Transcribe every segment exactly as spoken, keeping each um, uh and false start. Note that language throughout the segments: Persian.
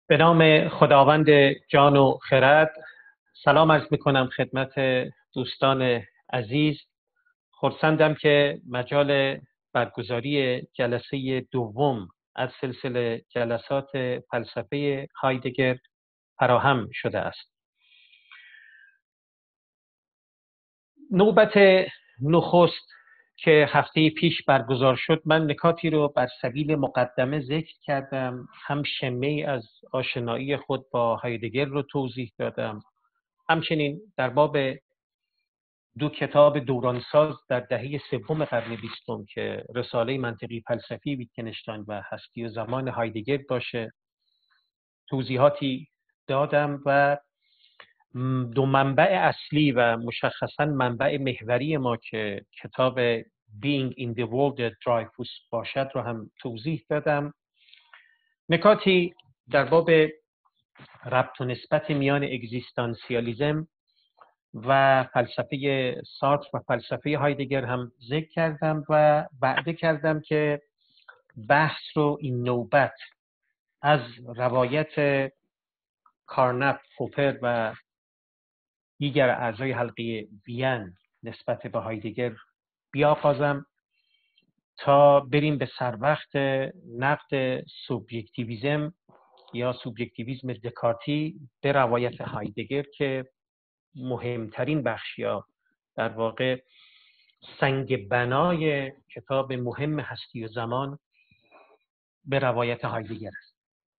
به نام خداوند جان و خرد، سلام عرض میکنم خدمت دوستان عزیز. خرسندم که مجال برگزاری جلسه دوم از سلسله جلسات فلسفه هایدگر فراهم شده است. نوبت نخست که هفته پیش برگزار شد، من نکاتی رو بر سبیل مقدمه ذکر کردم، هم شمه‌ای از آشنایی خود با هایدگر رو توضیح دادم، همچنین در باب دو کتاب دورانساز در دهه سوم قرن بیستم که رساله منطقی فلسفی ویتگنشتاین و هستی و زمان هایدگر باشه توضیحاتی دادم و دو منبع اصلی و مشخصاً منبع محوری ما که کتاب Being in the World درایفوس باشد رو هم توضیح دادم. نکاتی در باب ربط و نسبت میان اگزیستانسیالیزم و فلسفه سارتر و فلسفه هایدگر هم ذکر کردم و وعده کردم که بحث رو این نوبت از روایت کارنپ، پوپر و دیگر اعضای حلقه وین نسبت به هایدگر بیاغازم تا بریم به سر وقت نقد سوبژکتیویسم یا سوبژکتیویسم دکارتی به روایت هایدگر که مهمترین بخش یا در واقع سنگ بنای کتاب مهم هستی و زمان به روایت هایدگر است.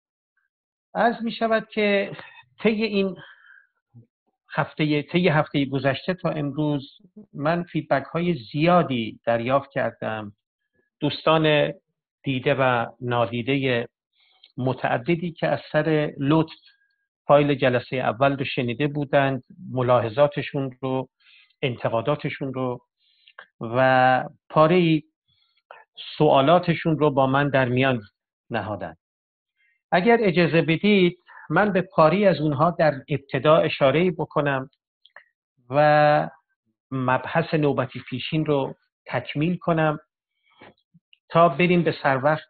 عرض می شود که طی این هفته طی هفته گذشته تا امروز من فیدبک های زیادی دریافت کردم. دوستان دیده و نادیده متعددی که از سر لطف فایل جلسه اول رو شنیده بودند، ملاحظاتشون رو، انتقاداتشون رو و پاره سوالاتشون رو با من در میان نهادند. اگر اجازه بدید من به پاری از اونها در ابتدا اشاره بکنم و مبحث نوبتی پیشین رو تکمیل کنم تا بریم به سر وقت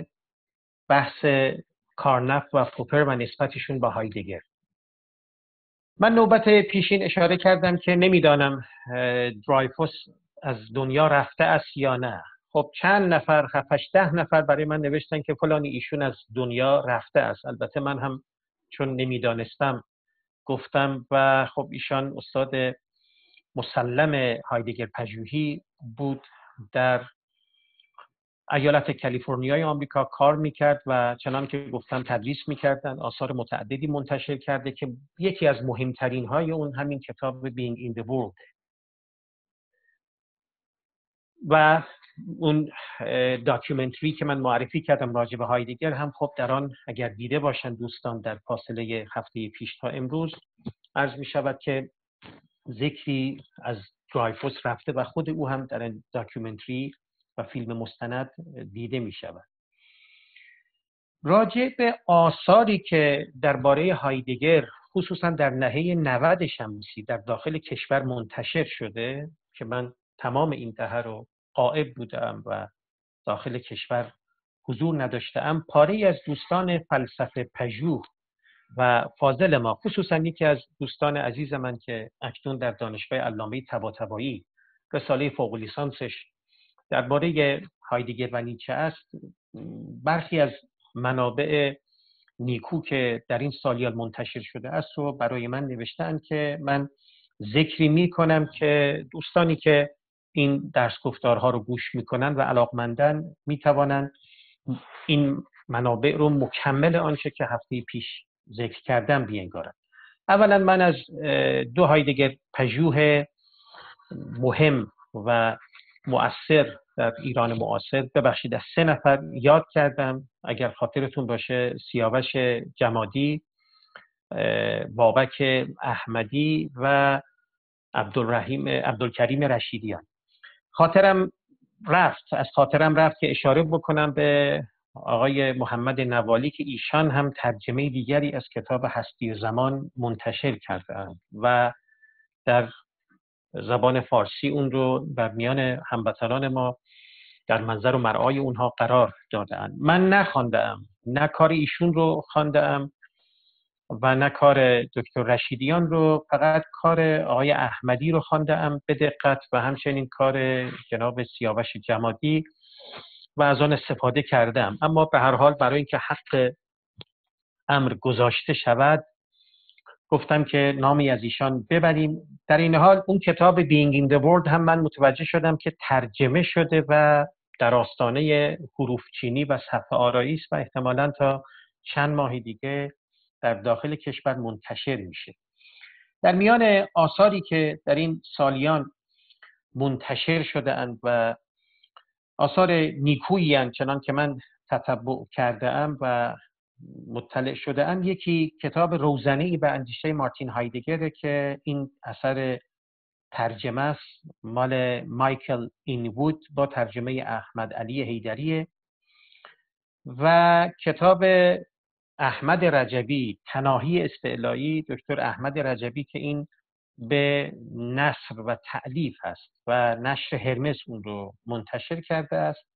بحث کارنپ و پوپر و نسبتشون با هایدگر. من نوبت پیشین اشاره کردم که نمیدانم درایفوس از دنیا رفته است یا نه. خب چند نفر، هفتش ده نفر برای من نوشتن که فلانی ایشون از دنیا رفته است. البته من هم چون نمیدانستم گفتم و خب ایشان استاد مسلم هایدگر پژوهی بود، در ایالت کالیفرنیای آمریکا کار میکرد و چنان که گفتم تدریس میکردن، آثار متعددی منتشر کرده که یکی از مهمترین های اون همین کتاب Being in the World و اون داکیومنتری که من معرفی کردم راجع به هایدگر هم خب در آن اگر دیده باشن دوستان در فاصله هفته پیش تا امروز عرض می شود که ذکری از درایفوس رفته و خود او هم در این داکیومنتری و فیلم مستند دیده می شود. راجع به آثاری که درباره هایدگر خصوصا در نهه نود شمسی در داخل کشور منتشر شده که من تمام این دهه رو غائب بودم و داخل کشور حضور نداشتم، پاره‌ای از دوستان فلسفه پژوه و فاضل ما، خصوصا یکی از دوستان عزیز من که اکنون در دانشگاه علامه طباطبایی رساله فوق لیسانسش درباره هایدگر و نیچه است، برخی از منابع نیکو که در این سالیان منتشر شده است و برای من نوشتن که من ذکری می کنم که دوستانی که این درس گفتارها رو گوش می کنن و علاقمندن می توانند این منابع رو مکمل آنچه که هفته پیش ذکر کردم بینگارند. اولا من از دو هایدگر پژوه مهم و مؤثر در ایران معاصر، ببخشید از سه نفر یاد کردم. اگر خاطرتون باشه سیاوش جمادی، بابک احمدی و عبدالرحیم عبدالکریم رشیدیان. خاطرم رفت از خاطرم رفت که اشاره بکنم به آقای محمد نوالی که ایشان هم ترجمه دیگری از کتاب هستی و زمان منتشر کردند و در زبان فارسی اون رو بر میان هموطنان ما در منظر و مرعای اونها قرار داده‌اند. من نخواندم، نه کار ایشون رو خواندم و نه کار دکتر رشیدیان رو، فقط کار آقای احمدی رو خواندم به دقت و همچنین کار جناب سیاوش جمادی و از آن استفاده کردم. اما به هر حال برای اینکه حق امر گذاشته شود گفتم که نامی از ایشان ببریم. در این حال اون کتاب Being in the World هم من متوجه شدم که ترجمه شده و در آستانه حروف چینی و صفحه آرایی است و احتمالاً تا چند ماه دیگه در داخل کشور منتشر میشه. در میان آثاری که در این سالیان منتشر شده اند و آثار نیکویی اند چنان که من تتبع کرده ام و مطلع شده ام، یکی کتاب روزنه‌ای به اندیشه مارتین هایدگر که این اثر ترجمه است، مال مایکل اینوود با ترجمه احمد علی حیدریه، و کتاب احمد رجبی تناهی استعلایی، دکتر احمد رجبی که این به نثر و تألیف هست و نشر هرمس اون رو منتشر کرده است،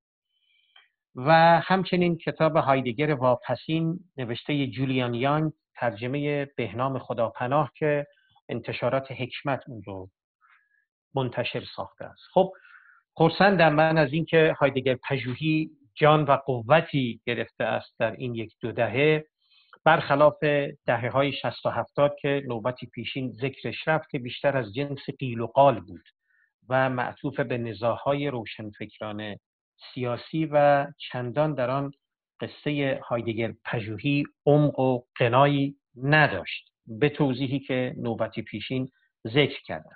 و همچنین کتاب هایدگر واپسین نوشته جولیان یانگ ترجمه بهنام خداپناه که انتشارات حکمت اون رو منتشر ساخته است. خب خرسندم من از اینکه هایدگر پژوهی جان و قوتی گرفته است در این یک دو دهه، برخلاف دهه های شصت و هفتاد که نوبتی پیشین ذکرش رفت که بیشتر از جنس قیل و قال بود و معطوف به نزاع‌های روشنفکران سیاسی و چندان در آن قصه هایدگر پژوهی عمق و غنایی نداشت، به توضیحی که نوبتی پیشین ذکر کردم.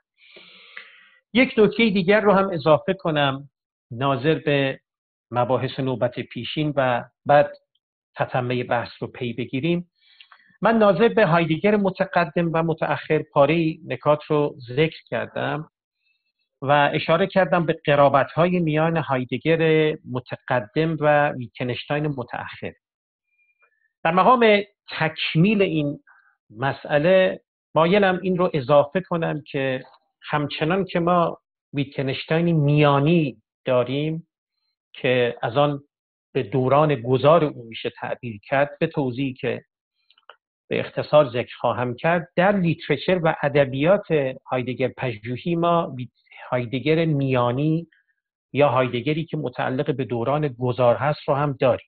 یک نکته دیگر رو هم اضافه کنم ناظر به مباحث نوبت پیشین و بعد تتمه بحث رو پی بگیریم. من ناظر به هایدگر متقدم و متأخر پاره نکات رو ذکر کردم و اشاره کردم به قرابت‌های میان هایدگر متقدم و ویتکنشتاین متأخر. در مقام تکمیل این مسئله مایلم این رو اضافه کنم که همچنان که ما ویتکنشتاین میانی داریم که از آن به دوران گذار او میشه تعبیر کرد، به توضیحی که به اختصار ذکر خواهم کرد، در لیترچر و ادبیات هایدگر پژوهی ما هایدگر میانی یا هایدگری که متعلق به دوران گذار هست رو هم داریم.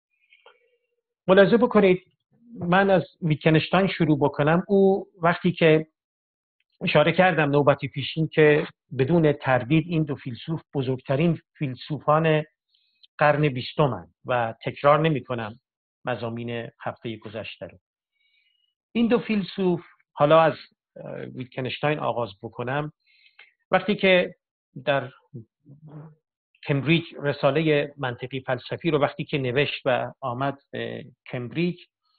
ملاحظه بکنید من از ویتکنشتاین شروع بکنم. او وقتی که اشاره کردم نوبتی پیشین که بدون تردید این دو فیلسوف بزرگترین فیلسوفان قرن بیستم و تکرار نمی کنم مضامین هفته گذشته رو. این دو فیلسوف، حالا از ویتکنشتاین آغاز بکنم، وقتی که در کمبریج رساله منطقی فلسفی رو وقتی که نوشت و آمد به کمبریج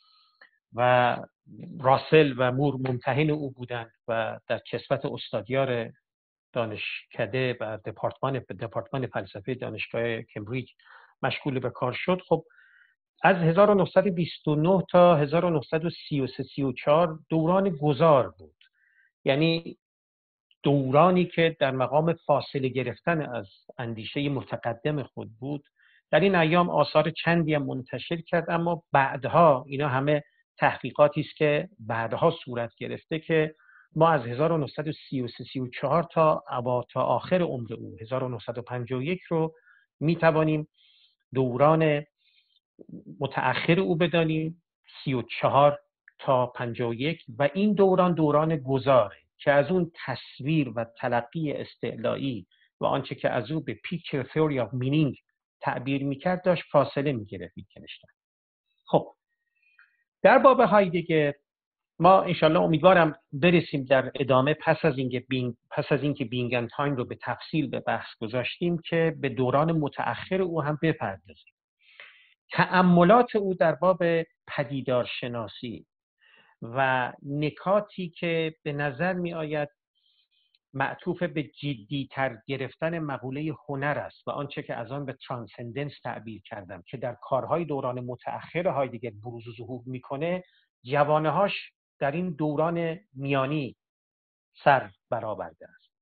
و راسل و مور ممتحن او بودند و در کسوت استادیار دانشکده و دپارتمان دپارتمان فلسفه دانشگاه کمبریج مشغول به کار شد، خب از هزار و نهصد و بیست و نه تا هزار و نهصد و سی و سه سی و چهار دوران گذار بود، یعنی دورانی که در مقام فاصله گرفتن از اندیشه متقدم خود بود. در این ایام آثار چندی هم منتشر کرد، اما بعدها اینا همه تحقیقاتی است که بعدها صورت گرفته که ما از هزار و نهصد و سی و سه سی و چهار تا ابا تا آخر عمر او هزار و نهصد و پنجاه و یک رو می توانیم دوران متأخر او بدانیم، سی و چهار تا پنجاه و یک، و این دوران دوران گذاره که از اون تصویر و تلقی استعلایی و آنچه که از او به picture theory of meaning تعبیر میکرد داشت فاصله میگرفت ویتکنشتاین. خب در باب هایدگر ما انشالله امیدوارم برسیم در ادامه پس از اینکه بینگ پس از اینکه بینگ تایم رو به تفصیل به بحث گذاشتیم که به دوران متأخر او هم بپردازیم. تأملات او در باب پدیدارشناسی و نکاتی که به نظر می آید معطوف به جدی‌تر گرفتن مقوله هنر است و آنچه که از آن به ترانسندنس تعبیر کردم که در کارهای دوران متأخر هایدگر بروز و ظهور میکنه، جوانه‌هاش در این دوران میانی سر برآورده است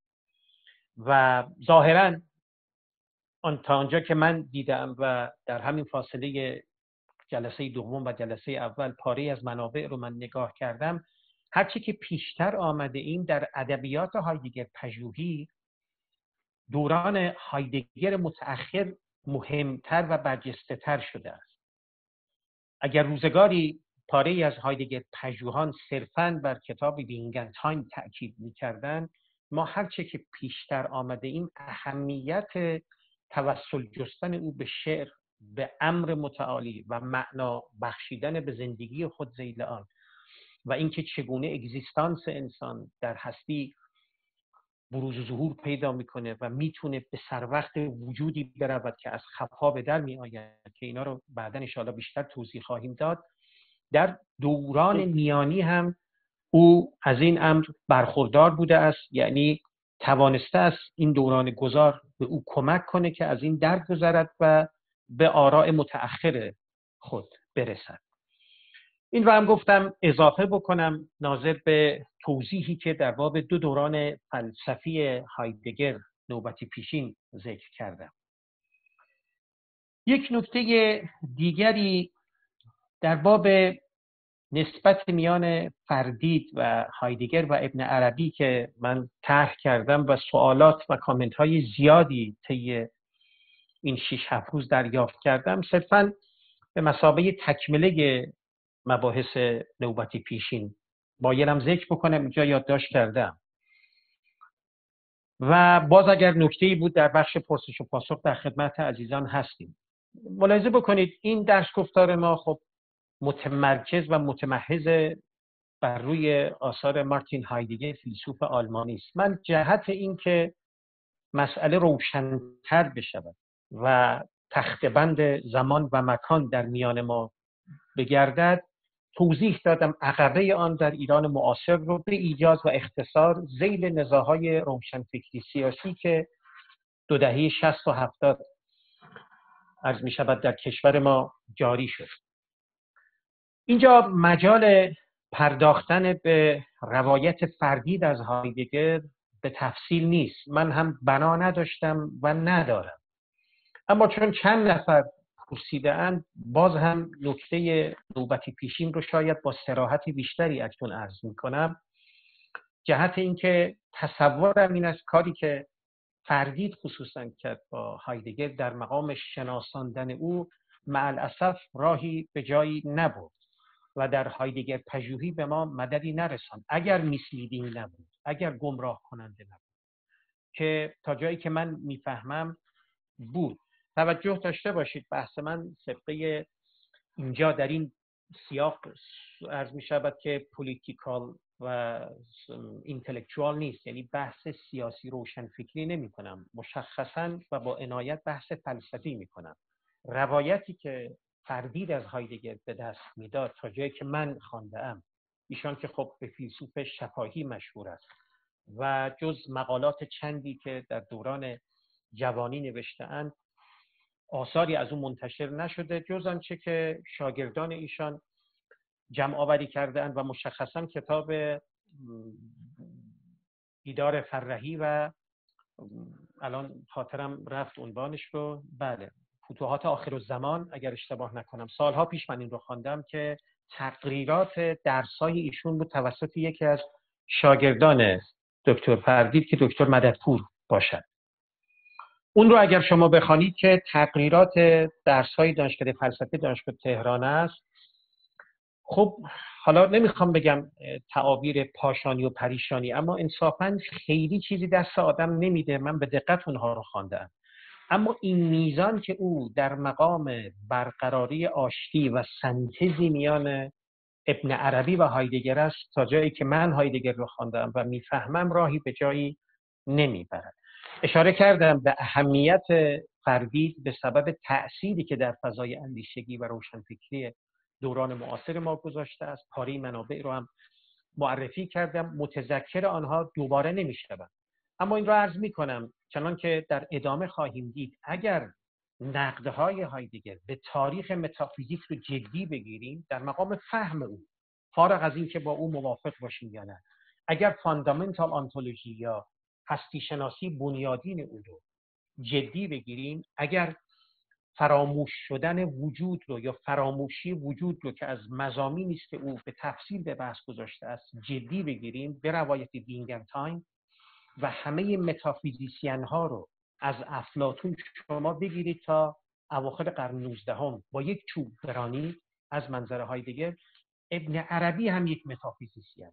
و ظاهراً آن تا آنجا که من دیدم و در همین فاصله جلسه دوم و جلسه اول پاره از منابع رو من نگاه کردم، هرچی که پیشتر آمده این در ادبیات هایدگر پژوهی دوران هایدگر متأخر مهمتر و برجسته تر شده است. اگر روزگاری پاره از هایدگر پژوهان صرفاً بر کتاب وینگنتاین تأکید می‌کردند، ما هرچه که پیشتر آمده این اهمیت توسل جستن او به شعر، به امر متعالی و معنا بخشیدن به زندگی خود ذیل آن و اینکه چگونه اگزیستانس انسان در هستی بروز و ظهور پیدا میکنه و میتونه به سر وقت وجودی برود که از خفا به در میآید که اینا رو بعداً ان شاءالله بیشتر توضیح خواهیم داد. در دوران میانی هم او از این امر برخوردار بوده است، یعنی توانسته است این دوران گذار به او کمک کنه که از این درگذرد و به آراء متأخر خود برسد. این رو هم گفتم اضافه بکنم ناظر به توضیحی که در باب دو دوران فلسفی هایدگر نوبتی پیشین ذکر کردم. یک نکته دیگری در باب نسبت میان فردید و هایدگر و ابن عربی که من طرح کردم و سوالات و کامنت های زیادی طی این شش هفت روز دریافت کردم، صرفاً به مثابه تکمله مباحث نوبتی پیشین بایدم ذکر بکنم، اینجا یادداشت کردم. و باز اگر نکته‌ای بود در بخش پرسش و پاسخ در خدمت عزیزان هستیم. ملاحظه بکنید این درس گفتار ما خب متمرکز و متمحض بر روی آثار مارتین هایدگر فیلسوف آلمانی است. من جهت این که مسئله روشن‌تر بشود و تخته‌بند زمان و مکان در میان ما بگردد، توضیح دادم عقبه آن در ایران معاصر رو به ایجاز و اختصار ذیل نزاع‌های روشنفکری سیاسی که دو دهه شصت و هفتاد عرض می شود در کشور ما جاری شد. اینجا مجال پرداختن به روایت فردید از هایدگر به تفصیل نیست، من هم بنا نداشتم و ندارم، اما چون چند نفر پرسیده اند باز هم نکته نوبتی پیشین رو شاید با صراحت بیشتری اکنون عرض می کنم. جهت اینکه تصورم این است کاری که فردید خصوصا کرد با هایدگر در مقام شناساندن او مع الاسف راهی به جایی نبود و در هایدگر پژوهی به ما مددی نرساند، اگر میسلیدینگ نبود، اگر گمراه کننده نبود، که تا جایی که من میفهمم بود. توجه داشته باشید بحث من سبقه اینجا در این سیاق عرض می شود که پولیتیکال و اینتלקچوال نیست، یعنی بحث سیاسی روشنفکری نمی کنم، مشخصاً و با عنایت بحث فلسفی می کنم. روایتی که فردید از هایدگر به دست میداد تا جایی که من خوانده‌ام، ایشان که خب به فیلسوف شفاهی مشهور است و جز مقالات چندی که در دوران جوانی نوشته‌اند آثاری از اون منتشر نشده جز آنچه که شاگردان ایشان جمع آوری کرده‌اند و مشخصاً کتاب دیدار فرهی و الان خاطرم رفت عنوانش رو، بله، فتوحات آخرالزمان اگر اشتباه نکنم، سالها پیش من این رو خواندم که تقریرات درس‌های ایشون بود توسط یکی از شاگردان دکتر فردید که دکتر مددپور باشد. اون رو اگر شما بخوانید که تقریرات درس‌های دانشکده فلسفه دانشگاه تهران است. خب حالا نمیخوام بگم تعابیر پاشانی و پریشانی، اما انصافاً خیلی چیزی دست آدم نمیده، من به دقت اونها رو خواندم، اما این میزان که او در مقام برقراری آشتی و سنتزی میان ابن عربی و هایدگر است، تا جایی که من هایدگر رو خواندم و میفهمم راهی به جایی نمیبرد. اشاره کردم به اهمیت فردید به سبب تأثیری که در فضای اندیشگی و روشنفکری دوران معاصر ما گذاشته است. پاره منابع رو هم معرفی کردم، متذکر آنها دوباره نمیشوم، اما این رو عرض میکنم چنان که در ادامه خواهیم دید اگر نقدهای هایدگر به تاریخ متافیزیک رو جدی بگیریم در مقام فهم او، فارغ از این که با او موافق باشیم یا نه، اگر فاندامنتال آنتولوژی یا هستی شناسی بنیادین او رو جدی بگیریم، اگر فراموش شدن وجود رو یا فراموشی وجود رو که از مضامینی است که او به تفصیل به بحث گذاشته است جدی بگیریم، به روایت وینگنتاین و همه متافیزیسین ها رو از افلاطون شما بگیرید تا اواخر قرن نوزدهم با یک چوب برانی از منظر هایدگر، ابن عربی هم یک متافیزیسین،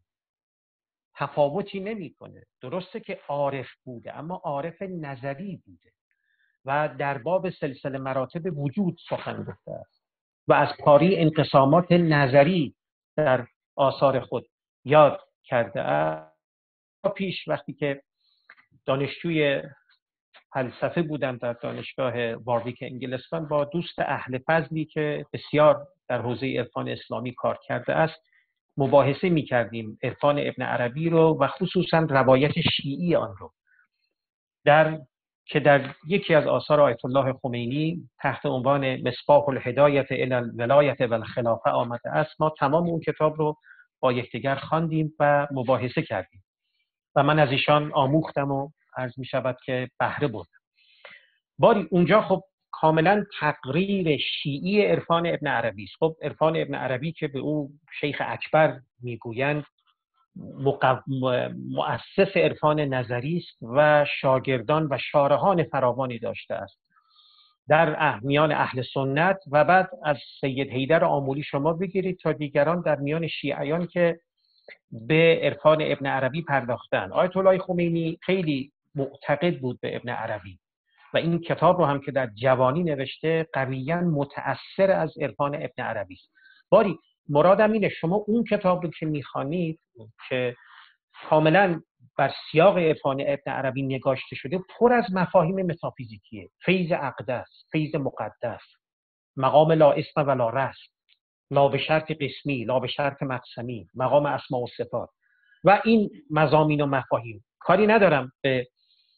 تفاوتی نمیکنه. درسته که عارف بوده اما عارف نظری بوده و در باب سلسله مراتب وجود سخن گفته است و از پاری انقسامات نظری در آثار خود یاد کرده است. پیش وقتی که دانشجوی فلسفه بودم در دانشگاه وارویک انگلستان، با دوست اهل فضلی که بسیار در حوزه عرفان اسلامی کار کرده است مباحثه می کردیم عرفان ابن عربی رو و خصوصا روایت شیعی آن رو، در که در یکی از آثار آیت الله خمینی تحت عنوان مصباح الهدایة الی الولایة و الخلافه آمده است. ما تمام اون کتاب رو با یکدیگر خواندیم و مباحثه کردیم و من از ایشان آموختم و عرض می شود که بهره بردم. باری اونجا خب کاملا تقریر شیعی عرفان ابن عربی است. خب عرفان ابن عربی که به او شیخ اکبر میگویند مقو... مؤسس عرفان نظری است و شاگردان و شارحان فراوانی داشته است در میان اهل سنت و بعد از سید حیدر آمولی شما بگیرید تا دیگران در میان شیعیان که به عرفان ابن عربی پرداختن. آیت الله خمینی خیلی معتقد بود به ابن عربی و این کتاب رو هم که در جوانی نوشته قویاً متأثر از عرفان ابن عربی است. باری مرادم اینه شما اون کتاب رو که میخوانید که کاملا بر سیاق عرفان ابن عربی نگاشته شده پر از مفاهیم متافیزیکیه، فیض اقدس، فیض مقدس، مقام لا اسم و لا رسم، لا به شرط قسمی، لا به شرط مقسمی، مقام اسماء و صفات و این مضامین و مفاهیم. کاری ندارم به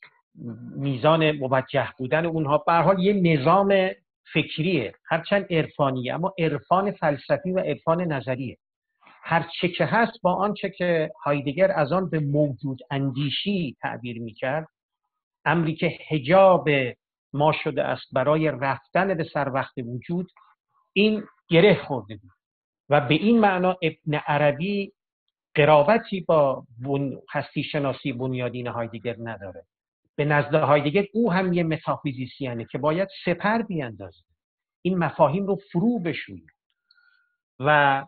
میزان موجه بودن اونها، به هر حال یه نظام فکریه هرچند عرفانیه اما عرفان فلسفی و عرفان نظریه. هر چه که هست با آنچه که هایدگر از آن به موجود اندیشی تعبیر میکرد، امری که حجاب ما شده است برای رفتن به سر وقت وجود، این گره خورده بود و به این معنا ابن عربی قرابتی با هستی شناسی بنیادین هایدگر نداره. به نزد هایدگر او هم یه متافیزیسیانه که باید سپر بیاندازه، این مفاهیم رو فرو بشویه و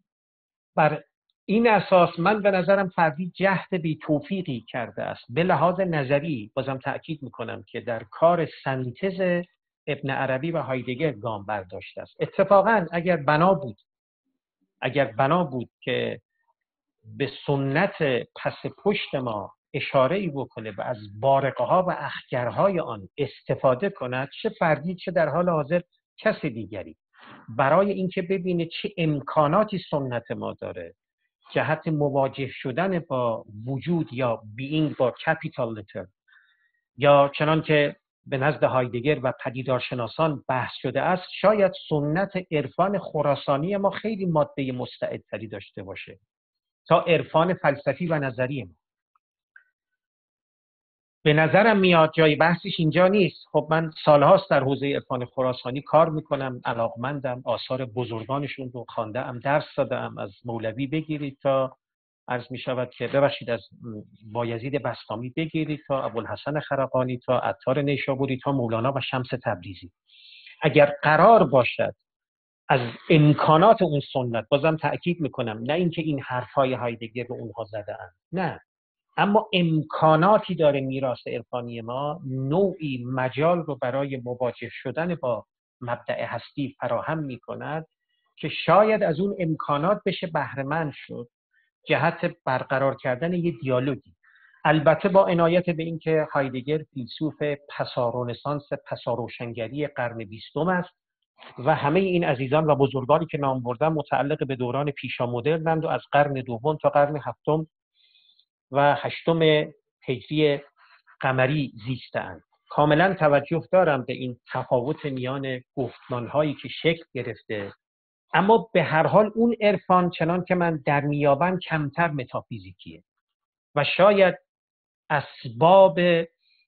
بر این اساس من به نظرم فردی جهد بی توفیقی کرده است. به لحاظ نظری بازم تأکید میکنم که در کار سنتز ابن عربی و هایدگر گام برداشته است. اتفاقا اگر بنا بود اگر بنا بود که به سنت پس پشت ما اشاره ای بکنه و از بارقه ها و اخگرهای آن استفاده کند، چه فردی چه در حال حاضر کس دیگری، برای اینکه ببینه چه امکاناتی سنت ما داره جهت مواجه شدن با وجود یا بیینگ با کپیتال لتر، یا چنان که به نزد هایدگر و پدیدارشناسان بحث شده است، شاید سنت عرفان خراسانی ما خیلی ماده مستعدتری داشته باشه تا عرفان فلسفی و نظری ما. به نظرم میاد جای بحثش اینجا نیست. خب من سالهاست در حوزه عرفان خراسانی کار میکنم، علاقمندم، آثار بزرگانشون رو خواندم، درس دادم، از مولوی بگیرید تا عرض میشود که ببخشید از بایزید بسطامی بگیرید تا ابوالحسن خرقانی تا عطار نیشابوری تا مولانا و شمس تبریزی. اگر قرار باشد از امکانات اون سنت، بازم تأکید میکنم نه اینکه این حرفای هایدگر رو اونها زده‌اند، نه، اما امکاناتی داره میراث عرفانی ما، نوعی مجال رو برای مواجه شدن با مبدأ هستی فراهم میکند که شاید از اون امکانات بشه بهره مند شد جهت برقرار کردن یه دیالوگی. البته با عنایت به اینکه هایدگر فیلسوف پسارونسانس پساروشنگری قرن بیستم است و همه این عزیزان و بزرگانی که نام بردم متعلق به دوران پیشا مدرنند و از قرن دوم تا قرن هفتم و هشتم هجری قمری زیستند. کاملا توجه دارم به این تفاوت میان گفتمانهایی که شکل گرفته، اما به هر حال اون عرفان چنان که من در میابم کمتر متافیزیکیه و شاید اسباب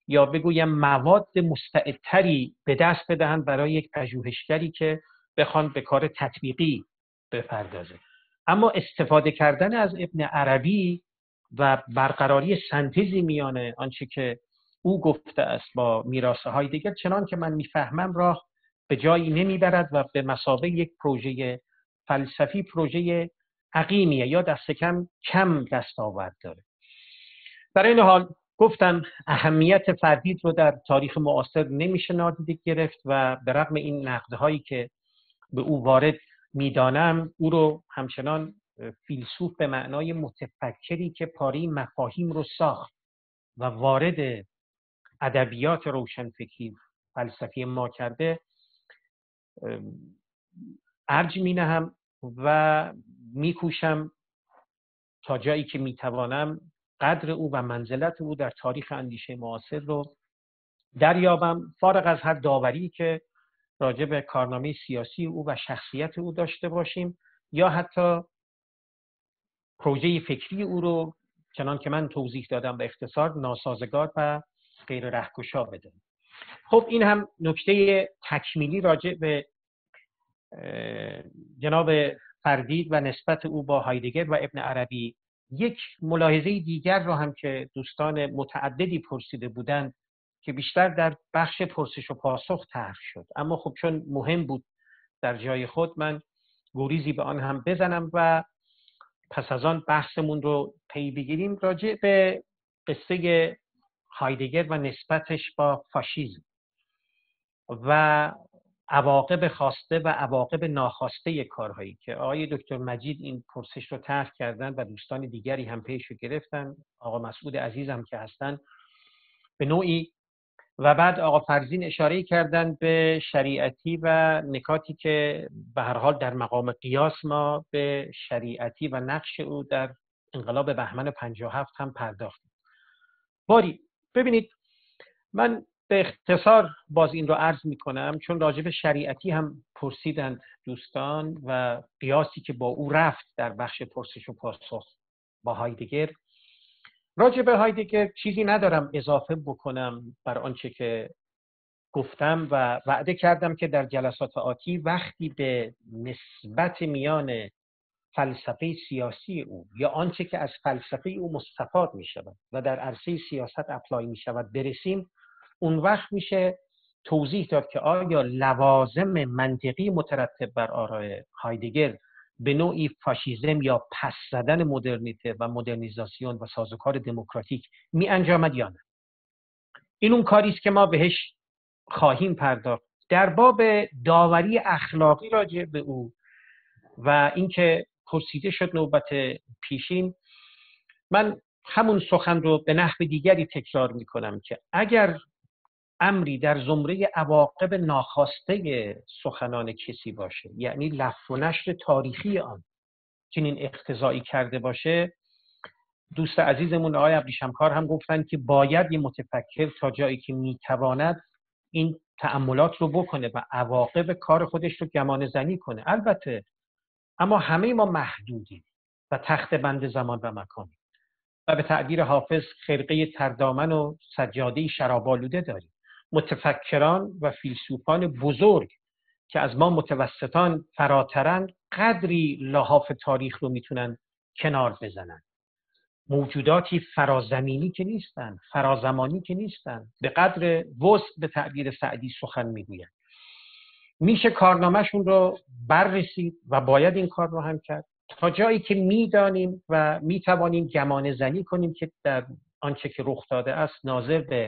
یا بگویم مواد مستعدتری به دست بدهند برای یک پژوهشگری که بخوان به کار تطبیقی بپردازه. اما استفاده کردن از ابن عربی و برقراری سنتزی میانه آنچه که او گفته است با میراث هایدگر، چنان که من میفهمم راه به جایی نمیبرد و به مثابه یک پروژه فلسفی پروژه عقیمیه یا دست کم کم دستاورد داره. در این حال گفتم اهمیت فردید رو در تاریخ معاصر نمیشه نادیده گرفت و به رغم این نقدهایی که به او وارد میدانم، او رو همچنان فیلسوف به معنای متفکری که پاره مفاهیم رو ساخت و وارد ادبیات روشنفکری فلسفی ما کرده ارج می نهم و میکوشم تا جایی که میتوانم قدر او و منزلت او در تاریخ اندیشه معاصر رو دریابم، فارغ از هر داوری که راجع به کارنامه سیاسی او و شخصیت او داشته باشیم یا حتی پروژه فکری او رو چنان که من توضیح دادم به اختصار ناسازگار و غیر رهگشا بدم. خب این هم نکته تکمیلی راجع به جناب فردید و نسبت او با هایدگر و ابن عربی. یک ملاحظه دیگر رو هم که دوستان متعددی پرسیده بودند که بیشتر در بخش پرسش و پاسخ طرح شد، اما خب چون مهم بود در جای خود من گریزی به آن هم بزنم و پس از آن بحثمون رو پی بگیریم. راجع به قصه هایدگر و نسبتش با فاشیسم و عواقب خواسته و عواقب ناخواسته کارهایی که آقای دکتر مجید این پرسش رو طرح کردن و دوستان دیگری هم پیش رو گرفتن، آقا مسعود عزیز هم که هستن به نوعی، و بعد آقا فرزین اشاره کردن به شریعتی و نکاتی که به هر حال در مقام قیاس ما به شریعتی و نقش او در انقلاب بهمن پنجاه و هفت هم پرداختیم. باری ببینید، من به اختصار باز این رو عرض می کنم چون راجع به شریعتی هم پرسیدند دوستان و قیاسی که با او رفت در بخش پرسش و پاسخ با هایدگر. راجع به هایدگر چیزی ندارم اضافه بکنم بر آنچه که گفتم و وعده کردم که در جلسات آتی وقتی به نسبت میان فلسفه سیاسی او یا آنچه که از فلسفه او مستفاد می شود و در عرصه سیاست اپلای می شود برسیم، اون وقت میشه توضیح داد که آیا لوازم منطقی مترتب بر آراء هایدگر به نوعی فاشیسم یا پس زدن مدرنیته و مدرنیزاسیون و سازوکار دموکراتیک می انجامد یا نه. این اون کاری است که ما بهش خواهیم پرداخت. در باب داوری اخلاقی راجع به او و اینکه پرسیده شد نوبت پیشین، من همون سخن رو به نحو دیگری تکرار می کنم که اگر امری در زمره عواقب ناخواسته سخنان کسی باشه، یعنی لف و نشر تاریخی آن چنین اقتضایی کرده باشه، دوست عزیزمون آقای ابریشمکار هم گفتن که باید یه متفکر تا جایی که میتواند این تأملات رو بکنه و عواقب کار خودش رو گمان زنی کنه. البته اما همه ما محدودیم و تخت بند زمان و مکانی و به تعبیر حافظ خرقه تردامن و سجاده شراب‌آلوده داریم. متفکران و فیلسوفان بزرگ که از ما متوسطان فراترند قدری لحاف تاریخ رو میتونن کنار بزنن. موجوداتی فرازمینی که نیستن، فرازمانی که نیستن، به قدر وسع به تعبیر سعدی سخن میگوین. میشه کارنامهشون رو بررسید و باید این کار رو هم کرد تا جایی که میدانیم و میتوانیم گمان زنی کنیم که در آنچه که رخ داده است ناظر به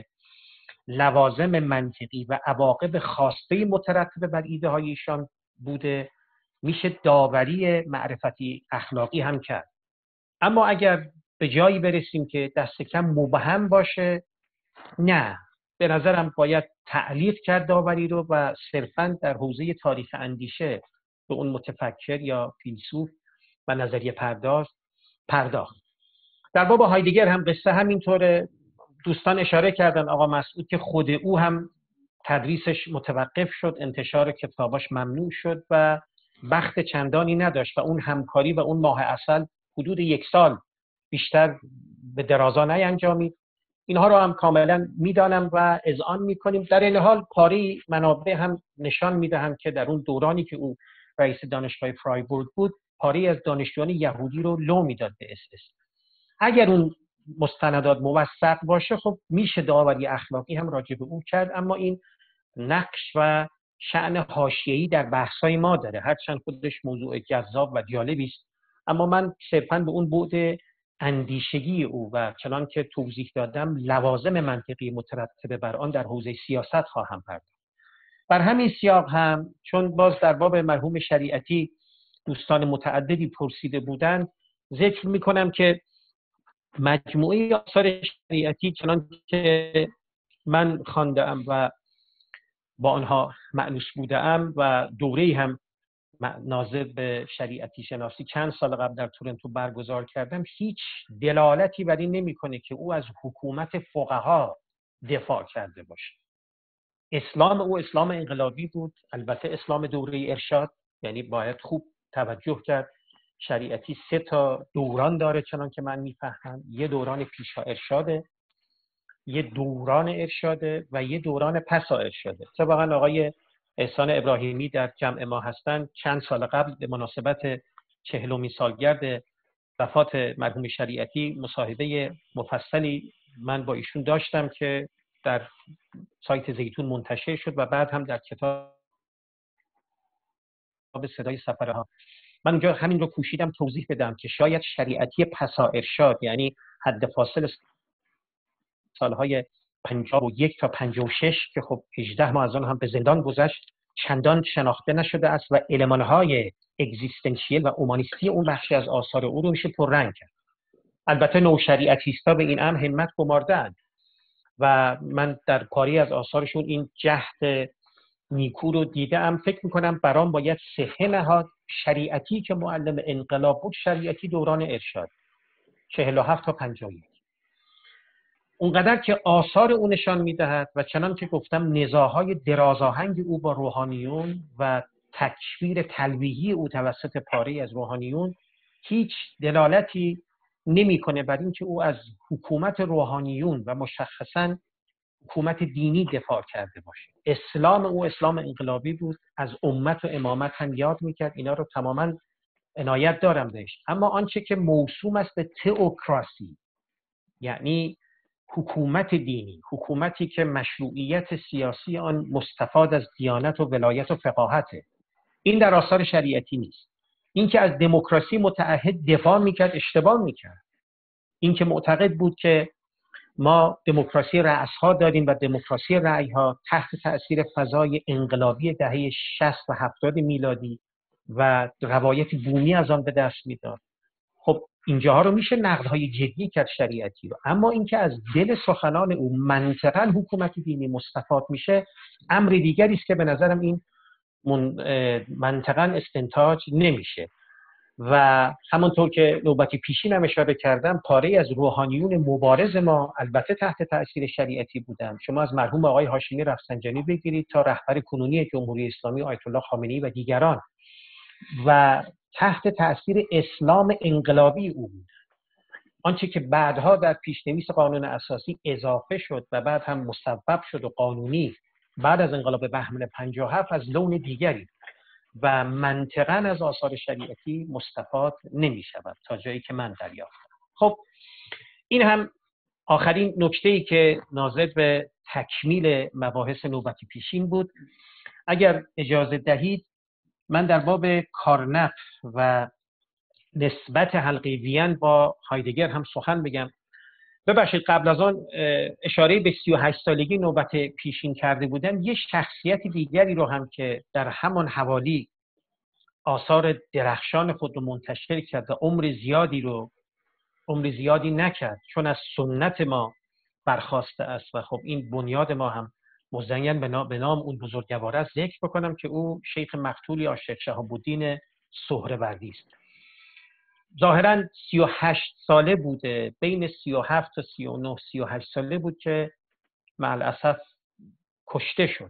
لوازم منطقی و عواقب خواسته مترتب بر ایده های ایشان بوده، میشه داوری معرفتی اخلاقی هم کرد. اما اگر به جایی برسیم که دست کم مبهم باشه، نه، به نظرم باید تعلیق کرد داوری رو و صرفاً در حوزه تاریخ اندیشه به اون متفکر یا فیلسوف و نظریه پرداز پرداخت. در باب هایدگر هم قصه همینطوره. دوستان اشاره کردن آقا مسعود که خود او هم تدریسش متوقف شد، انتشار کتاباش ممنوع شد و بخت چندانی نداشت و اون همکاری و اون ماه عسل حدود یک سال بیشتر به درازا نینجامید اینها رو هم کاملا میدانم و اذعان میکنیم. در این حال پاری منابع هم نشان میدهم که در اون دورانی که او رئیس دانشگاه فرایبورگ بود، پاری از دانشجویان یهودی رو لو میداد به اس اس. اگر اون مستندات موثق باشه خب میشه داوری اخلاقی هم راجع به او کرد، اما این نقش و شأن حاشیه‌ای در بحث‌های ما داره، هرچند خودش موضوع جذاب و جالبی است. اما من صرفاً به اون بعد اندیشگی او و چنان که توضیح دادم لوازم منطقی مترتب بر آن در حوزه سیاست خواهم پرداخت. بر همین سیاق هم چون باز در باب مرحوم شریعتی دوستان متعددی پرسیده بودند، ذکر می‌کنم که مجموعه آثار شریعتی چنان که من خوانده‌ام و با آنها مأنوس بوده‌ام و دوره‌ای هم ناظر به شریعتی شناسی چند سال قبل در تورنتو برگزار کردم، هیچ دلالتی بر این نمی‌کنه که او از حکومت فقها دفاع کرده باشه. اسلام او اسلام انقلابی بود، البته اسلام دوره ارشاد، یعنی باید خوب توجه کرد شریعتی سه تا دوران داره چنان که من میفهمم. یه دوران پیشا ارشاده، یه دوران ارشاده و یه دوران پسا ارشاده. طبعا آقای احسان ابراهیمی در جمع ما هستند. چند سال قبل به مناسبت چهلمین سالگرد وفات مرحوم شریعتی مصاحبه مفصلی من با ایشون داشتم که در سایت زیتون منتشر شد و بعد هم در کتاب صدای سفره ها. من اونجا همین رو کوشیدم توضیح بدم که شاید شریعتی پسا ارشاد، یعنی حد فاصل سالهای پنجاه و یک تا پنجاه و شش که خب هجده ماه از آن هم به زندان گذشت، چندان شناخته نشده است و المانهای اگزیستانسیل و اومانیستی اون بخشی از آثار او رو میشه پررنگ کرد. البته نوشریعتیستا به این امر همت گمارده‌اند و من در پاری از آثارشون این جهد نیکو رو دیدم. فکر میکنم برام باید صحه نهاد شریعتی که معلم انقلاب بود، شریعتی دوران ارشاد چهل و هفت تا پنجاه و یک. اونقدر که آثار او نشان میدهد و چنان که گفتم نزاعهای درازاهنگ او با روحانیون و تکفیر تلویحی او توسط پاره از روحانیون هیچ دلالتی نمیکنه بر اینکه او از حکومت روحانیون و مشخصاً حکومت دینی دفاع کرده باشه. اسلام او اسلام انقلابی بود، از امت و امامت هم یاد میکرد، اینا رو تماماً عنایت دارم بهش. اما آنچه که موسوم است به تئوکراسی، یعنی حکومت دینی، حکومتی که مشروعیت سیاسی آن مستفاد از دیانت و ولایت و فقاهته، این در آثار شریعتی نیست. این که از دموکراسی متعهد دفاع میکرد اشتباه میکرد. این که معتقد بود که ما دموکراسی رأس‌ها داریم و دموکراسی رأی‌ها تحت تأثیر فضای انقلابی دهه شصت و هفتاد میلادی و روایت بومی از آن به دست میداد. خب اینجاها رو میشه نقدهای جدی کرد شریعتی رو، اما اینکه از دل سخنان او منطقاً حکومت دینی مستفاد میشه امر دیگری است که به نظرم این منطقاً استنتاج نمیشه. و همونطور که نوبتی پیشین هم اشاره کردم، پاره از روحانیون مبارز ما البته تحت تأثیر شریعتی بودند. شما از مرحوم آقای هاشمی رفسنجانی بگیرید تا رهبر کنونی جمهوری اسلامی آیت الله خامنه‌ای و دیگران، و تحت تأثیر اسلام انقلابی او بود. آنچه که بعدها در پیشنویس قانون اساسی اضافه شد و بعد هم مصوب شد و قانونی بعد از انقلاب بهمن پنجاه و هفت از لون دیگری و منطقاً از آثار شریعتی مستفاد نمی شود تا جایی که من دریافتم. خب این هم آخرین نکته‌ای که ناظر به تکمیل مباحث نوبتی پیشین بود. اگر اجازه دهید من در باب کارنف و نسبت حلقه وین با هایدگر هم سخن بگم. ببخشید قبل از آن اشاره به سی و هشت سالگی نوبت پیشین کرده بودم، یه شخصیت دیگری رو هم که در همان حوالی آثار درخشان خود رو منتشر کرد و عمر زیادی رو عمر زیادی نکرد چون از سنت ما برخواسته است و خب این بنیاد ما هم مزین به نام اون بزرگوار است، ذکر بکنم که او شیخ مقتول یا شیخ شهاب الدین سهروردی است. ظاهراً سی و هشت ساله بوده، بین سی و هفت تا سی و نه سی و هشت ساله بود که مع الاسف کشته شد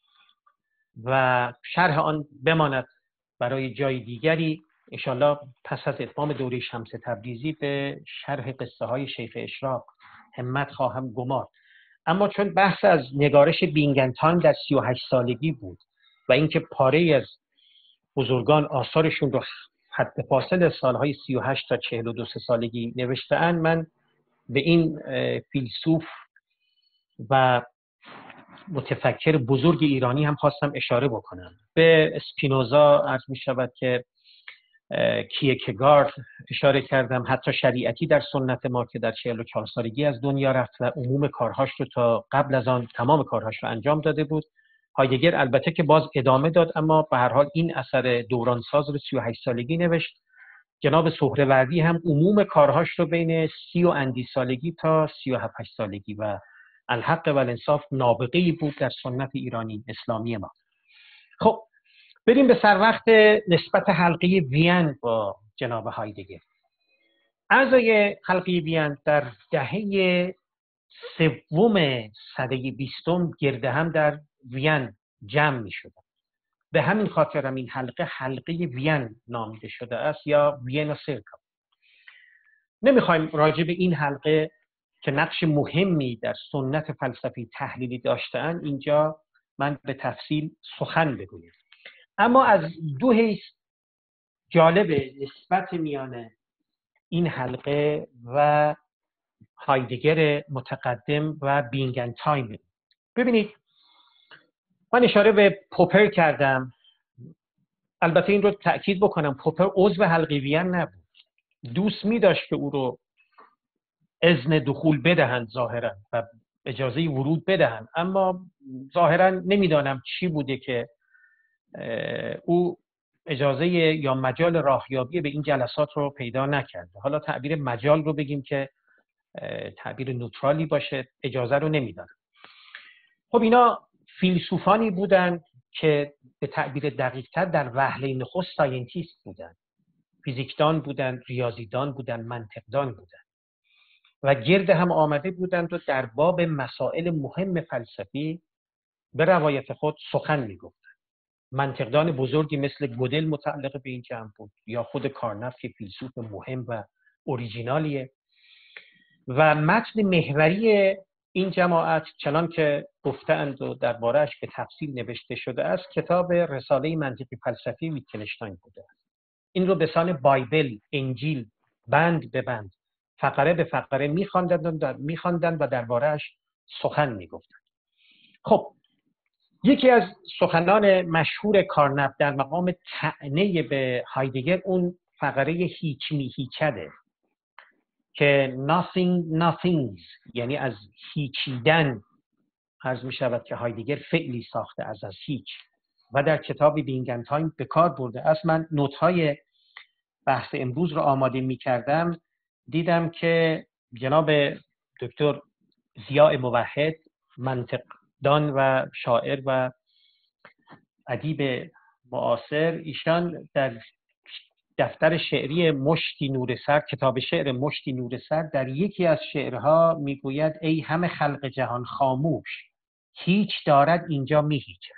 و شرح آن بماند برای جای دیگری. انشالله پس از اتمام دوره شمس تبریزی به شرح قصه های شیخ اشراق همت خواهم گمارد. اما چون بحث از نگارش بینگنتایم در سی و هشت سالگی بود و اینکه پاره از بزرگان آثارشون رو حد فاصل سالهای سی و هشت تا چهل و دو سالگی نوشته‌اند، من به این فیلسوف و متفکر بزرگ ایرانی هم خواستم اشاره بکنم. به اسپینوزا عرض می شود که کیرکگارد اشاره کردم، حتی شریعتی در سنت ما که در چهل و چهار سالگی از دنیا رفت و عموم کارهاش رو تا قبل از آن تمام کارهاش رو انجام داده بود. هایدگر البته که باز ادامه داد، اما به هر حال این اثر دورانساز رو سی و هشت سالگی نوشت. جناب سهروردی هم عموم کارهاش رو بین سی و اندی سالگی تا سی و هفت سالگی و الحق و الانصاف نابغه‌ای بود در سنت ایرانی اسلامی ما. خب بریم به سر وقت نسبت حلقه وین با جناب هایدگر. اعضای حلقه وین در دهه سوم سده بیستم گرد هم در وین جمع می شدند. به همین خاطر هم این حلقه حلقه وین نامیده شده است یا وینا سرکل. نمیخوایم راجع به این حلقه که نقش مهمی در سنت فلسفی تحلیلی داشته‌اند اینجا من به تفصیل سخن بگویم. اما از دو حیث جالب نسبت میان این حلقه و هایدگر متقدم و بینگنتایم. ببینید من اشاره به پوپر کردم. البته این رو تأکید بکنم پوپر عضو حلقه وین نبود. دوست می داشت که او رو اذن دخول بدهند ظاهرا و اجازه ورود بدهند، اما ظاهرا نمیدانم چی بوده که او اجازه یا مجال راهیابی به این جلسات رو پیدا نکرده. حالا تعبیر مجال رو بگیم که تعبیر نوترالی باشه، اجازه رو نمیدن. خب اینا فیلسوفانی بودن که به تعبیر دقیق‌تر در وهله نخست ساینتیست بودن، فیزیکدان بودن، ریاضیدان بودن، منطقدان بودن و گرد هم آمده بودند و در باب مسائل مهم فلسفی به روایت خود سخن میگفتند. منطقدان بزرگی مثل گودل متعلق به این جمع بود یا خود کارنف که فیلسوف مهم و اوریجینالیه. و متن محوری این جماعت چنان که گفتند و درباره‌اش به تفصیل نوشته شده است کتاب رساله منطقی فلسفی ویتکنشتاین بوده است. این رو به سان بایبل، انجیل، بند به بند، فقره به فقره می‌خواندند می‌خواندند و درباره‌اش سخن می‌گفتند. خب یکی از سخنان مشهور کارنف در مقام طعنه به هایدگر اون فقره هیچ می هیچده که nothing nothings، یعنی از هیچیدن عرض می شود که هایدگر فعلی ساخته از از هیچ و در کتاب بینگنتایم به کار برده است. من نوت‌های بحث امروز رو آماده می کردم، دیدم که جناب دکتر ضیاء موحد، منطقدان و شاعر و ادیب معاصر، ایشان در دفتر شعری مشتی نور سر، کتاب شعر مشتی نور سر، در یکی از شعرها میگوید ای همه خلق جهان خاموش، هیچ دارد اینجا میهیچد.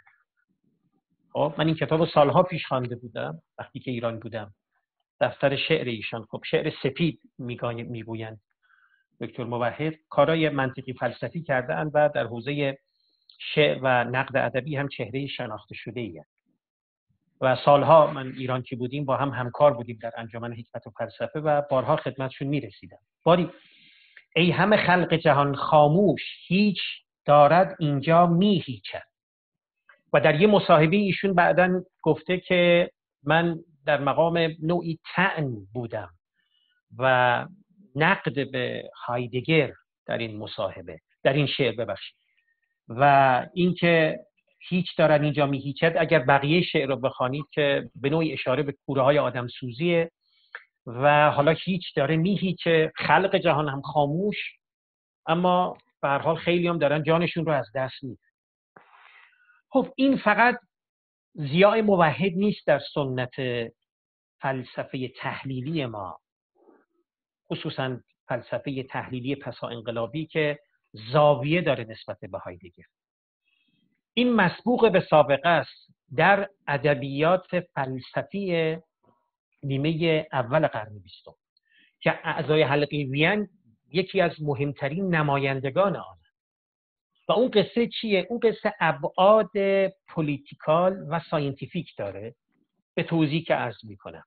خب من این کتاب سالها پیش خوانده بودم وقتی که ایران بودم. دفتر شعر ایشان، خب شعر سپید میگویند. دکتر موحد کارای منطقی فلسفی کرده اند و در حوزه شعر و نقد ادبی هم چهره شناخته شده ای هست. و سالها من ایران که بودیم با هم همکار بودیم در انجمن حکمت و فلسفه و بارها خدمتشون میرسیدم. باری ای همه خلق جهان خاموش، هیچ دارد اینجا میهیچد. و در یه مصاحبه ایشون بعداً گفته که من در مقام نوعی طعن بودم و نقد به هایدگر در این مصاحبه، در این شعر ببخشید، و اینکه هیچ دارد اینجا میهیچد اگر بقیه شعر رو بخوانید که به نوعی اشاره به کوره های آدم سوزیه و حالا هیچ داره میهیچه، خلق جهان هم خاموش، اما به هر حال خیلی هم دارن جانشون رو از دست میدن. خب این فقط ضیاء موحد نیست در سنت فلسفه تحلیلی ما، خصوصا فلسفه تحلیلی پسا انقلابی که زاویه داره نسبت به هایدگر. این مسبوق به سابقه است در ادبیات فلسفی نیمه اول قرن بیستم که اعضای حلقه وین یکی از مهمترین نمایندگان آن. و اون قصه چیه؟ اون قصه ابعاد پولیتیکال و ساینتیفیک داره، به توضیح که عرض میکنم.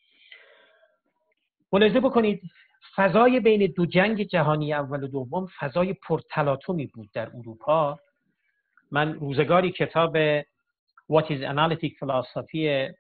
ملاحظه بکنید فضای بین دو جنگ جهانی اول و دوم فضای پرتلاطمی بود در اروپا. من روزگاری کتاب What is Analytic Philosophy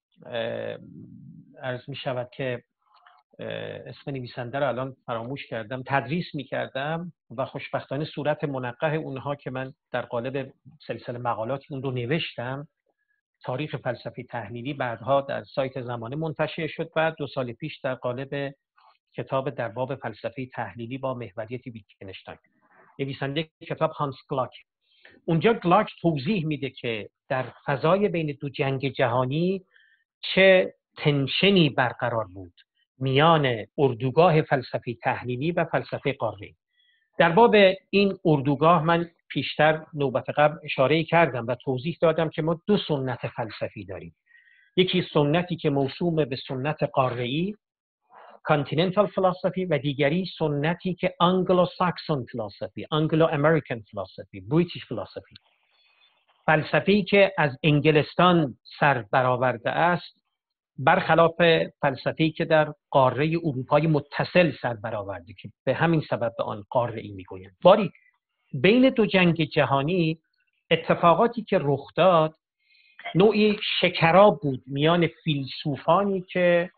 عرض می شود که اسم نویسنده رو الان فراموش کردم، تدریس می کردم و خوشبختانه صورت منقح اونها که من در قالب سلسله مقالاتی اون رو نوشتم، تاریخ فلسفه تحلیلی، بعدها در سایت زمانه منتشر شد و دو سال پیش در قالب کتاب در باب فلسفه تحلیلی با محوریت ویتگنشتاین، نویسنده کتاب هانس گلاک. اونجا گلاک توضیح میده که در فضای بین دو جنگ جهانی چه تنشنی برقرار بود میان اردوگاه فلسفه تحلیلی و فلسفه قاره‌ای. در باب این اردوگاه من پیشتر نوبت قبل اشاره کردم و توضیح دادم که ما دو سنت فلسفی داریم. یکی سنتی که موسوم به سنت قاره‌ای continental philosophy و دیگری سنتی که Anglo-Saxon philosophy، Anglo-American philosophy، British philosophy. فلسفه‌ای که از انگلستان سر برآورده است، برخلاف فلسفه‌ای که در قاره اروپای متصل سر برآورده که به همین سبب به آن قاره‌ای میگویند. باری بین دو جنگ جهانی اتفاقاتی که رخ داد نوعی شکراب بود میان فیلسوفانی که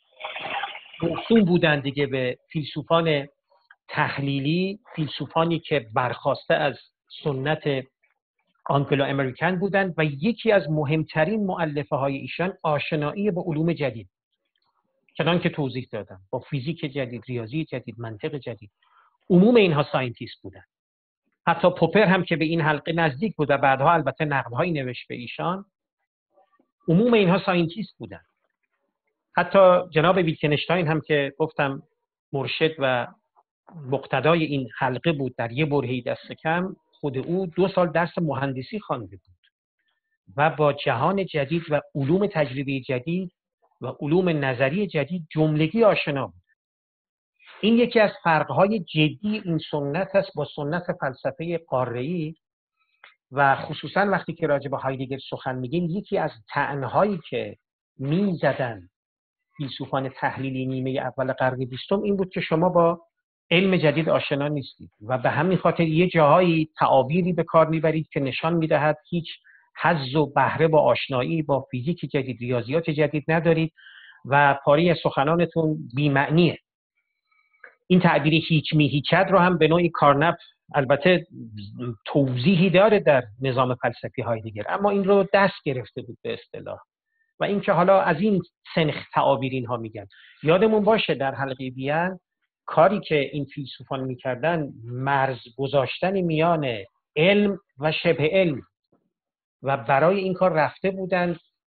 موسوم بودند دیگه به فیلسوفان تحلیلی، فیلسوفانی که برخواسته از سنت آنگلو امریکن بودند و یکی از مهمترین مؤلفه های ایشان آشنایی با علوم جدید، چنان که توضیح دادم، با فیزیک جدید، ریاضی جدید، منطق جدید. عموم اینها ساینتیست بودند. حتی پوپر هم که به این حلقه نزدیک بود و بعدها البته نقدهایی نوشت به ایشان، عموم اینها ساینتیست بودند. حتی جناب ویتگنشتاین هم که گفتم مرشد و مقتدای این حلقه بود در یه برهه‌ای دست کم، خود او دو سال درس مهندسی خوانده بود و با جهان جدید و علوم تجربی جدید و علوم نظری جدید جملگی آشنا بود. این یکی از فرق‌های جدی این سنت است با سنت فلسفه قاره‌ای و خصوصا وقتی که راجع به هایدگر سخن میگیم، یکی از طعن‌هایی که می‌زدن فیلسوفان تحلیلی نیمه اول قرن بیستم این بود که شما با علم جدید آشنا نیستید و به همین خاطر یه جاهایی تعابیری به کار میبرید که نشان میدهد هیچ حظ و بهره با آشنایی با فیزیک جدید، ریاضیات جدید ندارید و پاره سخنانتون بی‌معنیه. این تعبیر هیچ می هیچد رو هم به نوعی کارنپ البته توضیحی داره در نظام فلسفی هایدگر، اما این رو دست گرفته بود به اصطلاح و این که حالا از این سنخ تعابیر اینها میگن. یادمون باشه در حلقه وین کاری که این فیلسوفان میکردن مرز گذاشتن میان علم و شبه علم و برای این کار رفته بودند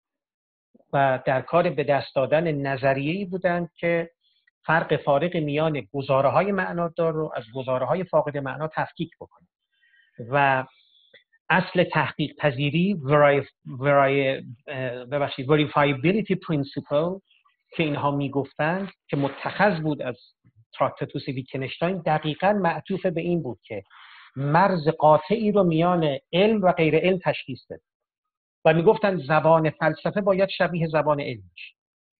و در کار به دست دادن نظریه‌ای بودند که فرق فارق میان گزاره‌های معنادار رو از گزاره‌های فاقد معنا تفکیک بکنه و اصل تحقیق پذیری verifiability principle که اینها میگفتند که متخذ بود از تراکتاتوس ویتگنشتاین، دقیقاً معطوف به این بود که مرز قاطعی رو میان علم و غیر علم تشخیص بده و میگفتند زبان فلسفه باید شبیه زبان علم باشه.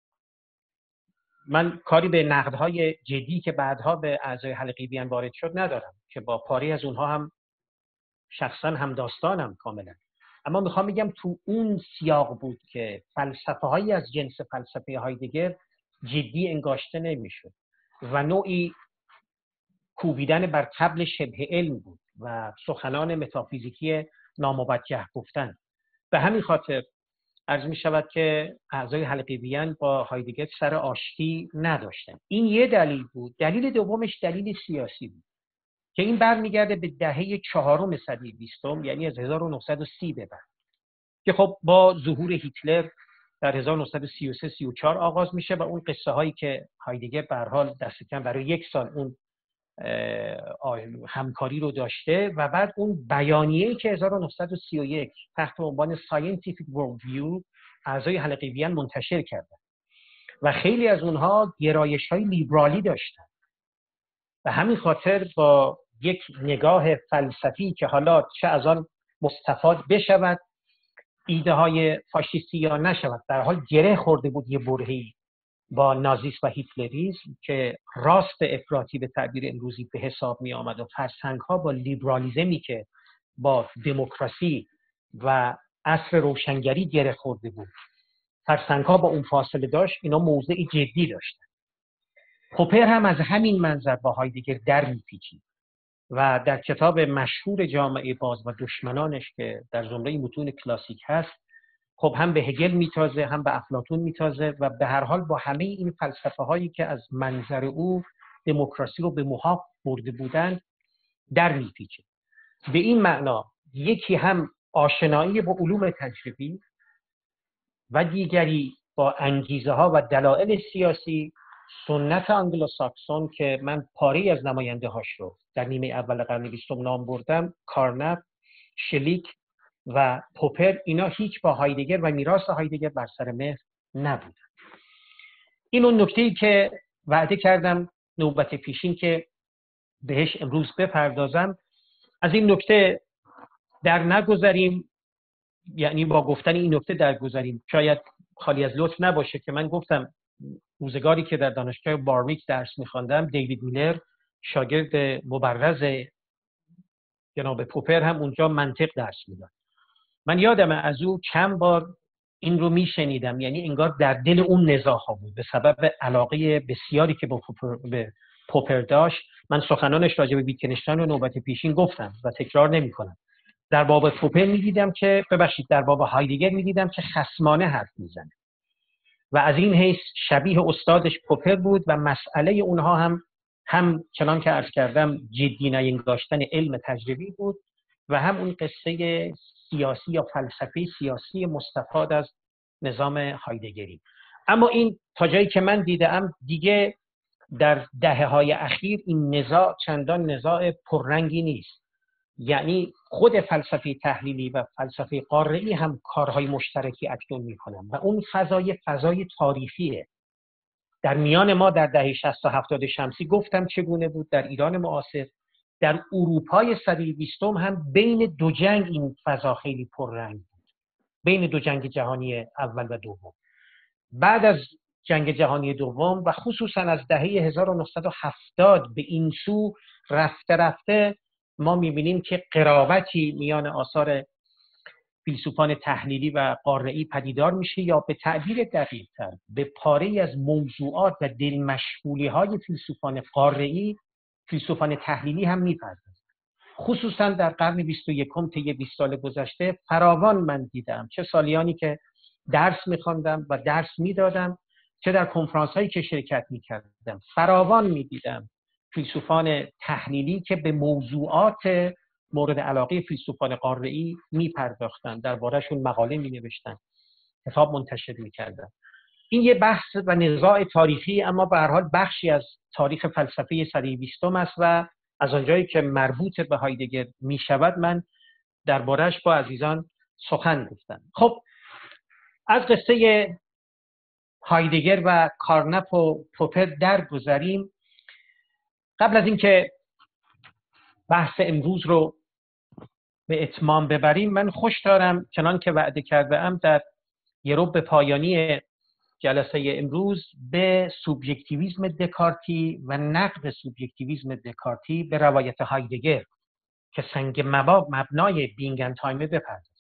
من کاری به نقدهای جدی که بعدها به اعضای حلقه وین وارد شد ندارم که با پاری از اونها هم شخصا هم داستانم کاملا، اما میخوام بگم تو اون سیاق بود که فلسفه هایی از جنس فلسفه هایدگر جدی انگاشته نمیشد و نوعی کوبیدن بر طبل شبه علم بود و سخنان متافیزیکی ناموجه گفتن. به همین خاطر عرض می شود که اعضای حلقه وین با هایدگر سر آشتی نداشتن. این یه دلیل بود. دلیل دومش دلیل سیاسی بود که این برمیگرده به دهه چهارم صده بیستم، یعنی از هزار و نهصد و سی به بعد که خب با ظهور هیتلر در هزار و نهصد و سی و سه سی و چهار آغاز میشه و اون قصه هایی که هایدگر به هر حال دست کم برای یک سال اون همکاری رو داشته و بعد اون بیانیه‌ای که هزار و نهصد و سی و یک تحت عنوان Scientific Worldview اعضای حلقه وین منتشر کردن و خیلی از اونها گرایش‌های لیبرالی داشتن و همین خاطر با یک نگاه فلسفی که حالا چه از آن مستفاد بشود ایده های فاشیستی یا نشود، در حال گره خورده بود یه برهه‌ای با نازیسم و هیتلریسم که راست افراطی به تعبیر امروزی به حساب می آمد و فرسنگ ها با لیبرالیزمی که با دموکراسی و عصر روشنگری گره خورده بود، فرسنگ ها با اون فاصله داشت، اینا موضعی جدی داشتن. پوپر هم از همین منظر با هایدگر در میپیچید و در کتاب مشهور جامعه باز و دشمنانش که در زمره متون کلاسیک هست، خب هم به هگل میتازه هم به افلاطون میتازه و به هر حال با همه این فلسفه هایی که از منظر او دموکراسی رو به محاق برده بودند در میپیچه. به این معنا یکی هم آشنایی با علوم تجربی و دیگری با انگیزه ها و دلایل سیاسی، سنت آنگلوساکسون که من پاری از نماینده هاش رو در نیمه اول قرن بیستم نام بردم، کارنپ، شلیک و پوپر، اینا هیچ با هایدگر و میراث هایدگر بر سر مهر نبودن. این اون نکته‌ای که وعده کردم نوبت پیشین که بهش امروز بپردازم. از این نکته در نگذریم، یعنی با گفتن این نکته درگذریم شاید خالی از لطف نباشه که من گفتم روزگاری که در دانشگاه بارویک درس می‌خواندم، دیوید میلر شاگرد مبرز جناب پوپر هم اونجا منطق درس میداد. من یادم از او چند بار این رو میشنیدم، یعنی انگار در دل اون نزاع‌ها بود به سبب علاقه بسیاری که با پوپر, به پوپر داشت. من سخنانش راجع به ویتگنشتاین رو نوبت پیشین گفتم و تکرار نمی‌کنم. در باب پوپر می‌دیدم که ببخشید در باب هایدگر می‌دیدم که خصمانه حرف میزنه و از این حیث شبیه استادش پوپر بود و مسئله اونها هم هم چنان که عرض کردم جدی نینگاشتن علم تجربی بود و هم اون قصه سیاسی یا فلسفه سیاسی مستفاد از نظام هایدگری. اما این تا جایی که من دیدم دیگه در دهه‌های اخیر این نزاع چندان نزاع پررنگی نیست. یعنی خود فلسفه تحلیلی و فلسفه قاره‌ای هم کارهای مشترکی اکنون می‌کنن و اون فضای فضای تاریخیه. در میان ما در دهه شصت و هفتاد شمسی گفتم چگونه بود، در ایران معاصر، در اروپای صده بیستم هم بین دو جنگ این فضا خیلی پررنگ بود، بین دو جنگ جهانی اول و دوم. بعد از جنگ جهانی دوم و خصوصا از دهه هزار و نهصد و هفتاد به این سو رفته رفته ما می‌بینیم که قرابتی میان آثار فیلسوفان تحلیلی و قاره‌ای پدیدار میشه، یا به تعبیر دقیق‌تر به پاره‌ای از موضوعات و دلمشغولی‌های فیلسوفان قاره‌ای فیلسوفان تحلیلی هم میپردازند. خصوصا در قرن بیست و یکم طی بیست سال گذشته فراوان من دیدم، چه سالیانی که درس می‌خواندم و درس میدادم، چه در کنفرانس‌هایی که شرکت می‌کردم، فراوان می‌دیدم فیلسوفان تحلیلی که به موضوعات مورد علاقه فیلسوفان قاره‌ای می‌پرداختند، درباره‌شون مقاله می‌نوشتند، کتاب منتشر می‌کردند. این یه بحث و نزاع تاریخی، اما به هر حال بخشی از تاریخ فلسفه صده بیستم است و از آنجایی که مربوط به هایدگر می‌شود من درباره‌اش با عزیزان سخن گفتم. خب از قصه هایدگر و کارنپ و پوپر درگذریم. قبل از اینکه بحث امروز رو به اتمام ببریم، من خوش دارم چنان که وعده کرده‌ام در یه ربع پایانی جلسه امروز به سوبژکتیویسم دکارتی و نقد سوبژکتیویسم دکارتی به روایت هایدگر که سنگ مبنای بینگنتهایمه بپردازم.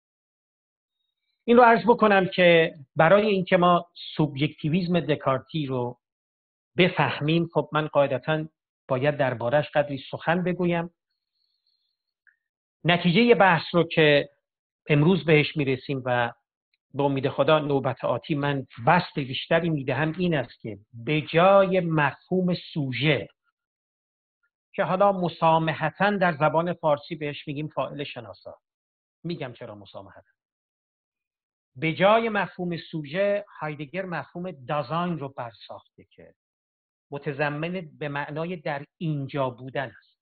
این رو عرض بکنم که برای اینکه ما سوبژکتیویسم دکارتی رو بفهمیم، خب من قاعدتاً باید دربارش قدری سخن بگویم. نتیجه بحث رو که امروز بهش میرسیم و به امید خدا نوبت آتی من بسط بیشتری میدهم این است که به جای مفهوم سوژه که حالا مسامحتاً در زبان فارسی بهش میگیم فاعل شناسا، میگم چرا مسامحتاً، به جای مفهوم سوژه هایدگر مفهوم دازاین رو برساخته که متضمن به معنای در اینجا بودن است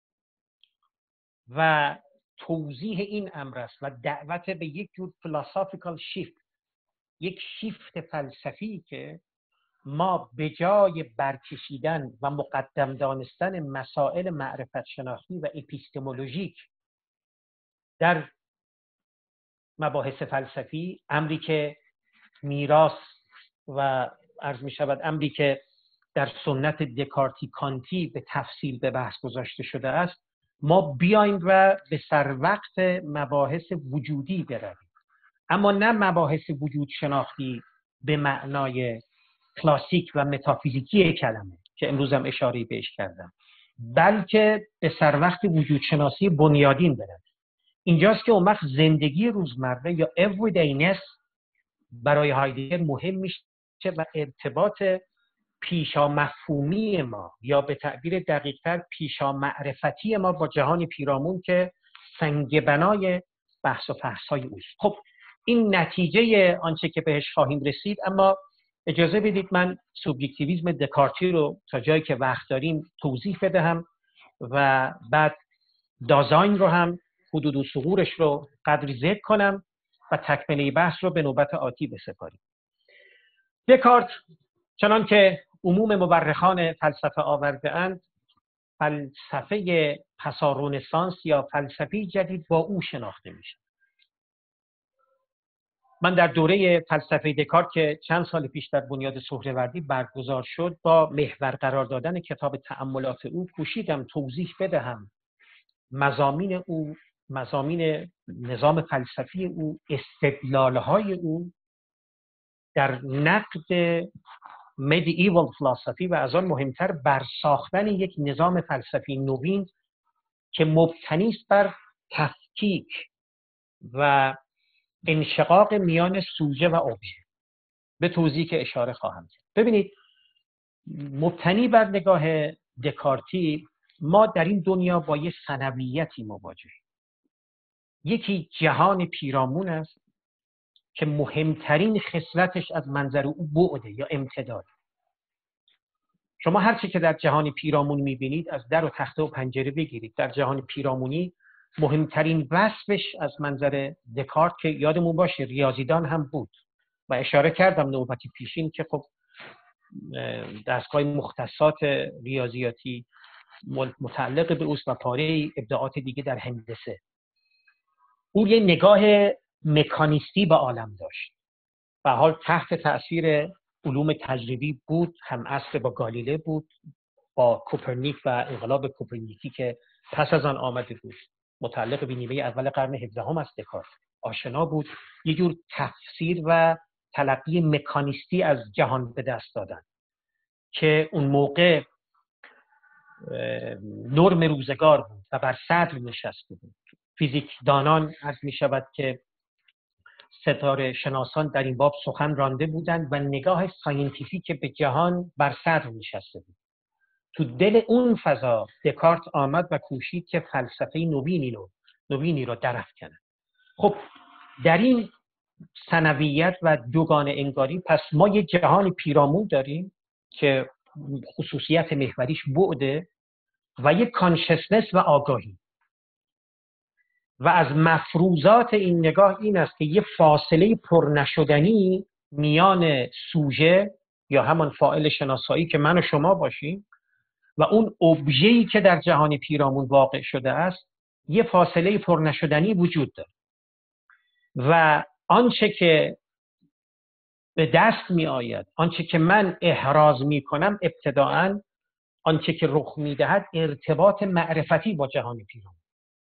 و توضیح این امر است و دعوت به یک جور philosophical shift، یک شیفت فلسفی که ما به جای برکشیدن و مقدم دانستن مسائل معرفت شناختی و اپیستمولوژیک در مباحث فلسفی، امری که میراث و عرض می شود امری که در سنت دکارتی کانتی به تفصیل به بحث گذاشته شده است، ما بیایم و به سر وقت مباحث وجودی برویم، اما نه مباحث وجود شناختی به معنای کلاسیک و متافیزیکی کلمه که امروز هم اشاره بهش کردم، بلکه به سر وقت وجود شناسی بنیادین برویم. اینجاست که اون وقت زندگی روزمره یا everydayness برای هایدگر مهم میشه و ارتباط پیشا مفهومی ما یا به تعبیر دقیق‌تر پیشا معرفتی ما با جهان پیرامون که سنگ بنای بحث و فحص‌های اوست. خب این نتیجه آنچه که بهش خواهیم رسید، اما اجازه بدید من سوبژکتیویسم دکارتی رو تا جایی که وقت داریم توضیح بدهم و بعد دازاین رو هم حدود و ثغورش رو قدری ذکر کنم و تکمله بحث رو به نوبت آتی بسپاریم. دکارت چنان که عموم مورخان فلسفه آورده اند، فلسفه پسا رنسانس یا فلسفه جدید با او شناخته میشه. من در دوره فلسفه دکارت که چند سال پیش در بنیاد سهروردی برگزار شد، با محور قرار دادن کتاب تأملات او کوشیدم توضیح بدهم مضامین او، مضامین نظام فلسفی او، استدلال‌های او در نقد medieval philosophy و از آن مهمتر بر ساختن یک نظام فلسفی نوین که مبتنی است بر تفکیک و انشقاق میان سوژه و ابژه. به توضیح که اشاره خواهم کرد. ببینید، مبتنی بر نگاه دکارتی ما در این دنیا با یک ثنویتی مواجهیم. یکی جهان پیرامون است که مهمترین خصلتش از منظر او بعده یا امتداد. شما هر چی که در جهان پیرامون می‌بینید، از در و تخته و پنجره بگیرید، در جهان پیرامونی مهمترین وصفش از منظر دکارت که یادمون باشه ریاضیدان هم بود و اشاره کردم نوبتی پیشین که خب دستگاه مختصات ریاضیاتی متعلق به اوست و پاره ابداعات دیگه در هندسه. او یه نگاه مکانیستی به عالم داشت و حال تحت تأثیر علوم تجربی بود، هم عصر با گالیله بود، با کوپرنیک و انقلاب کوپرنیکی که پس از آن آمده بود، متعلق به نیمه اول قرن هفدهم است دکارت، آشنا بود. یه جور تفسیر و تلقی مکانیستی از جهان به دست دادن که اون موقع نرم روزگار بود و بر صدر نشسته بود. فیزیک دانان عرض می شود که ستاره شناسان در این باب سخن رانده بودند و نگاه ساینتیفیک به جهان بر صدر نشسته بود. تو دل اون فضا دکارت آمد و کوشید که فلسفه نوینی رو نوینی رو درافکنه. خب در این ثنویت و دوگانه انگاری پس ما یه جهان پیرامون داریم که خصوصیت محوریش بعده و یک کانشسنس و آگاهی، و از مفروضات این نگاه این است که یه فاصله پرنشدنی میان سوژه یا همان فاعل شناسایی که من و شما باشیم و اون ابژه‌ای که در جهان پیرامون واقع شده است، یه فاصله پرنشدنی وجود داره و آنچه که به دست می آید، آنچه که من احراز می کنم ابتداعاً، آنچه که رخ می دهد ارتباط معرفتی با جهان پیرامون.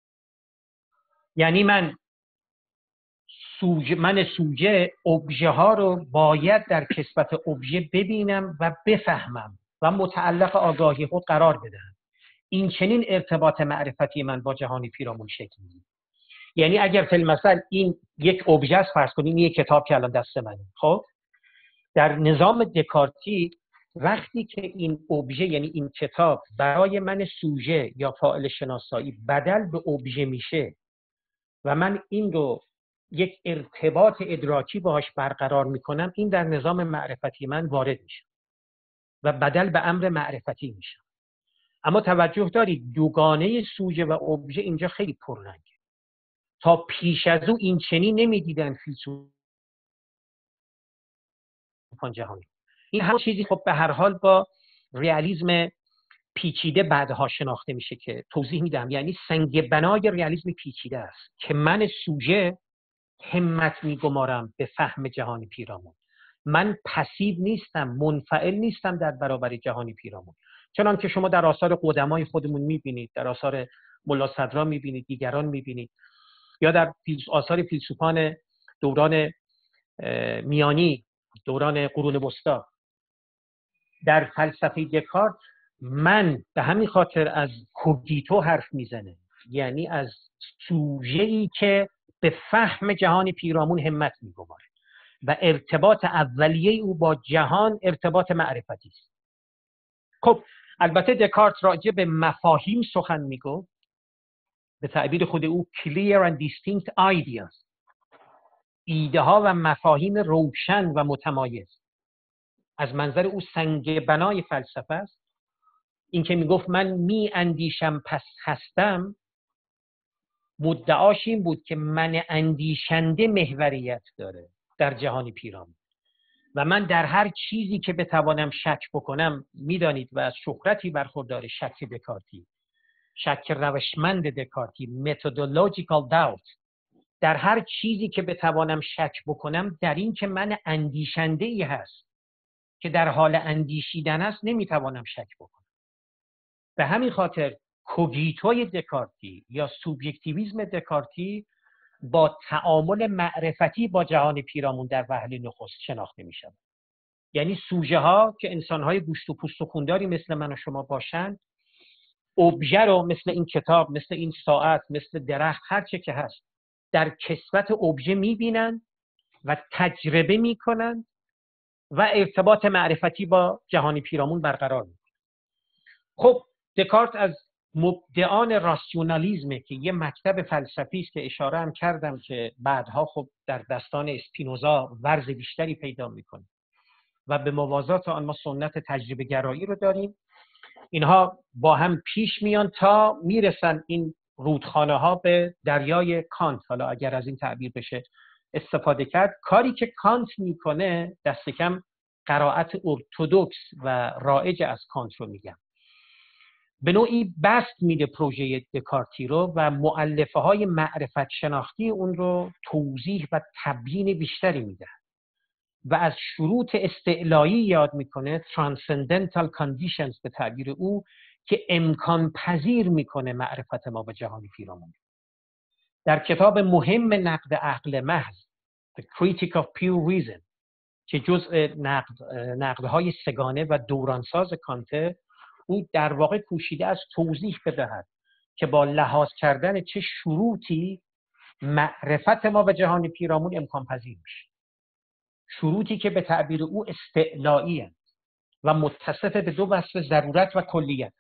یعنی من سوژه من سوژه ابژه ها رو باید در کسبت ابژه ببینم و بفهمم و متعلق آگاهی خود قرار بدهم. این چنین ارتباط معرفتی من با جهان پیرامون شکل میگیره. یعنی اگر فی المثل این یک ابژه است، فرض کنیم یک کتاب که الان دست منه، خب در نظام دکارتی وقتی که این ابژه یعنی این کتاب برای من سوژه یا فاعل شناسایی بدل به ابژه میشه و من این رو یک ارتباط ادراکی باهاش برقرار میکنم، این در نظام معرفتی من وارد میشه و بدل به امر معرفتی میشه. اما توجه دارید دوگانه سوژه و ابژه اینجا خیلی پررنگه. تا پیش از او این چنین نمیدیدن فیلسوفان جهانی. این هم چیزی خب به هر حال با ریالیسم پیچیده بعدها شناخته میشه که توضیح میدم. یعنی سنگ بنای ریالیسم پیچیده است که من سوژه همت میگمارم به فهم جهان پیرامون. من پسیو نیستم، منفعل نیستم در برابر جهان پیرامون. چنان که شما در آثار قدمای خودمون میبینید، در آثار ملا صدرا میبینید، دیگران میبینید، یا در آثار فیلسوفان دوران میانی، دوران قرون وسطا. در فلسفه دکارت من به همین خاطر از کوگیتو حرف میزنه، یعنی از سوژه‌ای که به فهم جهان پیرامون همت میگماره و ارتباط اولیه او با جهان ارتباط معرفتی است. خب البته دکارت راجع به مفاهیم سخن میگو، به تعبیر خود او clear and distinct ideas، ایده ها و مفاهیم روشن و متمایز. از منظر او سنگ بنای فلسفه است. این که میگفت من می اندیشم پس هستم، مدعاش این بود که من اندیشنده محوریت داره در جهان پیرامون و من در هر چیزی که بتوانم شک بکنم، میدانید و از شهرتی برخوردار شک دکارتی، شک روشمند دکارتی، methodological doubt، در هر چیزی که بتوانم شک بکنم در این که من اندیشنده ای هست که در حال اندیشیدن است نمیتوانم شک بکنم. به همین خاطر کوگیتوی دکارتی یا سوبژکتیویسم دکارتی با تعامل معرفتی با جهان پیرامون در وهله نخست شناخته می شود. یعنی سوژه ها که انسان های گوشت و پوست و خونداری مثل من و شما باشند، ابژه رو مثل این کتاب، مثل این ساعت، مثل درخت، هر چه که هست در کسوت ابژه می بینند و تجربه می کنند و ارتباط معرفتی با جهان پیرامون برقرار می کنند. خب دکارت از مبدعان راسیونالیزم که یه مکتب فلسفی است که اشاره هم کردم که بعدها خب در دستان اسپینوزا ورز بیشتری پیدا میکنه و به موازات آن ما سنت تجربه گرایی رو داریم. اینها با هم پیش میان تا میرسن این رودخانه ها به دریای کانت. حالا اگر از این تعبیر بشه استفاده کرد، کاری که کانت میکنه دست کم قرائت ارتدوکس و رایج از کانت رو میگم. به نوعی بست میده پروژه دکارتی رو و مؤلفه های معرفت شناختی اون رو توضیح و تبیین بیشتری میده و از شروط استعلایی یاد میکنه، transcendental conditions به تعبیر او، که امکان پذیر میکنه معرفت ما به جهان پیرامون. در کتاب مهم نقد عقل محض The Critique of Pure Reason که جزء نقد نقدهای سگانه و دورانساز کانته، او در واقع کوشیده از توضیح بدهد که با لحاظ کردن چه شروطی معرفت ما به جهان پیرامون امکان پذیر میشه. شروطی که به تعبیر او استعلایی هستند و متصف به دو وصف ضرورت و کلیت.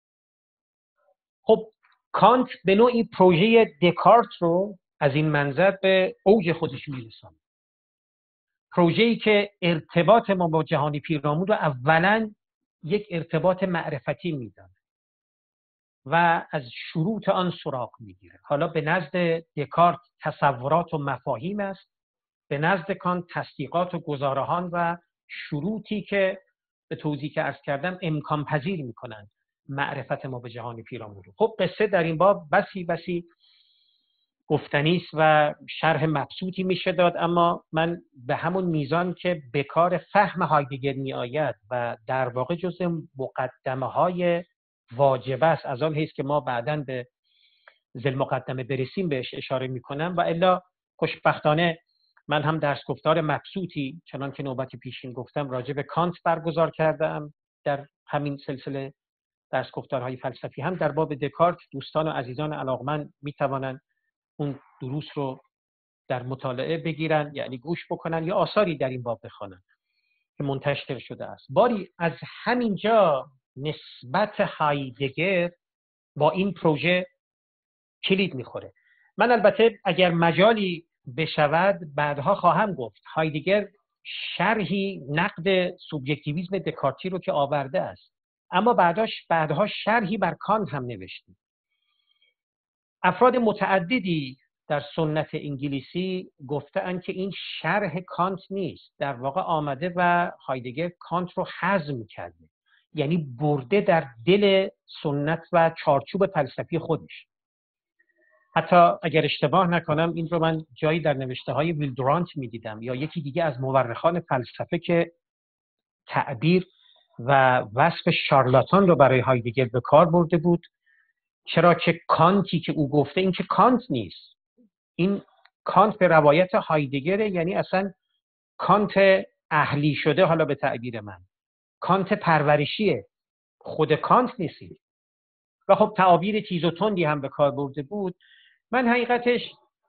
خب کانت به نوعی پروژه دکارت رو از این منظر به اوج خودش میرسونه. پروژه‌ای که ارتباط ما با جهان پیرامون رو اولاً یک ارتباط معرفتی میدانه و از شروط آن سراغ میگیره. حالا به نزد دکارت تصورات و مفاهیم است، به نزد کانت تصدیقات و گزارهان و شروطی که به توضیح که عرض کردم امکان پذیر میکنن معرفت ما به جهان پیرامون رو. خب قصه در این باب بسی بسی گفتنی است و شرح مبسوطی میشه داد، اما من به همون میزان که به کار فهم هایدگر می آید و در واقع جزء مقدمه های واجب است، از آن حیث که ما بعداً به ذیل مقدمه برسیم بهش اشاره میکنم. و الا خوشبختانه من هم درس گفتار مبسوطی چنان که نوبت پیشین گفتم راجع به کانت برگزار کردم در همین سلسله درس گفتارهای فلسفی. هم در باب دکارت دوستان و عزیزان علاقمند میتوانند اون دروس رو در مطالعه بگیرن، یعنی گوش بکنن یا آثاری در این باب بخوانن که منتشر شده است. باری از همینجا نسبت هایدگر با این پروژه کلید میخوره. من البته اگر مجالی بشود بعدها خواهم گفت هایدگر شرحی نقد سوبژکتیویسم دکارتی رو که آورده است، اما بعداش بعدها شرحی بر کانت هم نوشته. افراد متعددی در سنت انگلیسی گفته‌اند که این شرح کانت نیست، در واقع آمده و هایدگر کانت رو هضم کرده، یعنی برده در دل سنت و چارچوب فلسفی خودش. حتی اگر اشتباه نکنم این رو من جایی در نوشته های ویل دورانت می‌دیدم یا یکی دیگه از مورخان فلسفه که تعبیر و وصف شارلاتان رو برای هایدگر به کار برده بود، چرا که کانتی که او گفته این که کانت نیست، این کانت به روایت هایدگره، یعنی اصلا کانت اهلی شده، حالا به تعبیر من کانت پرورشیه، خود کانت نیست. و خب تعابیر تیز و تندی هم به کار برده بود. من حقیقتش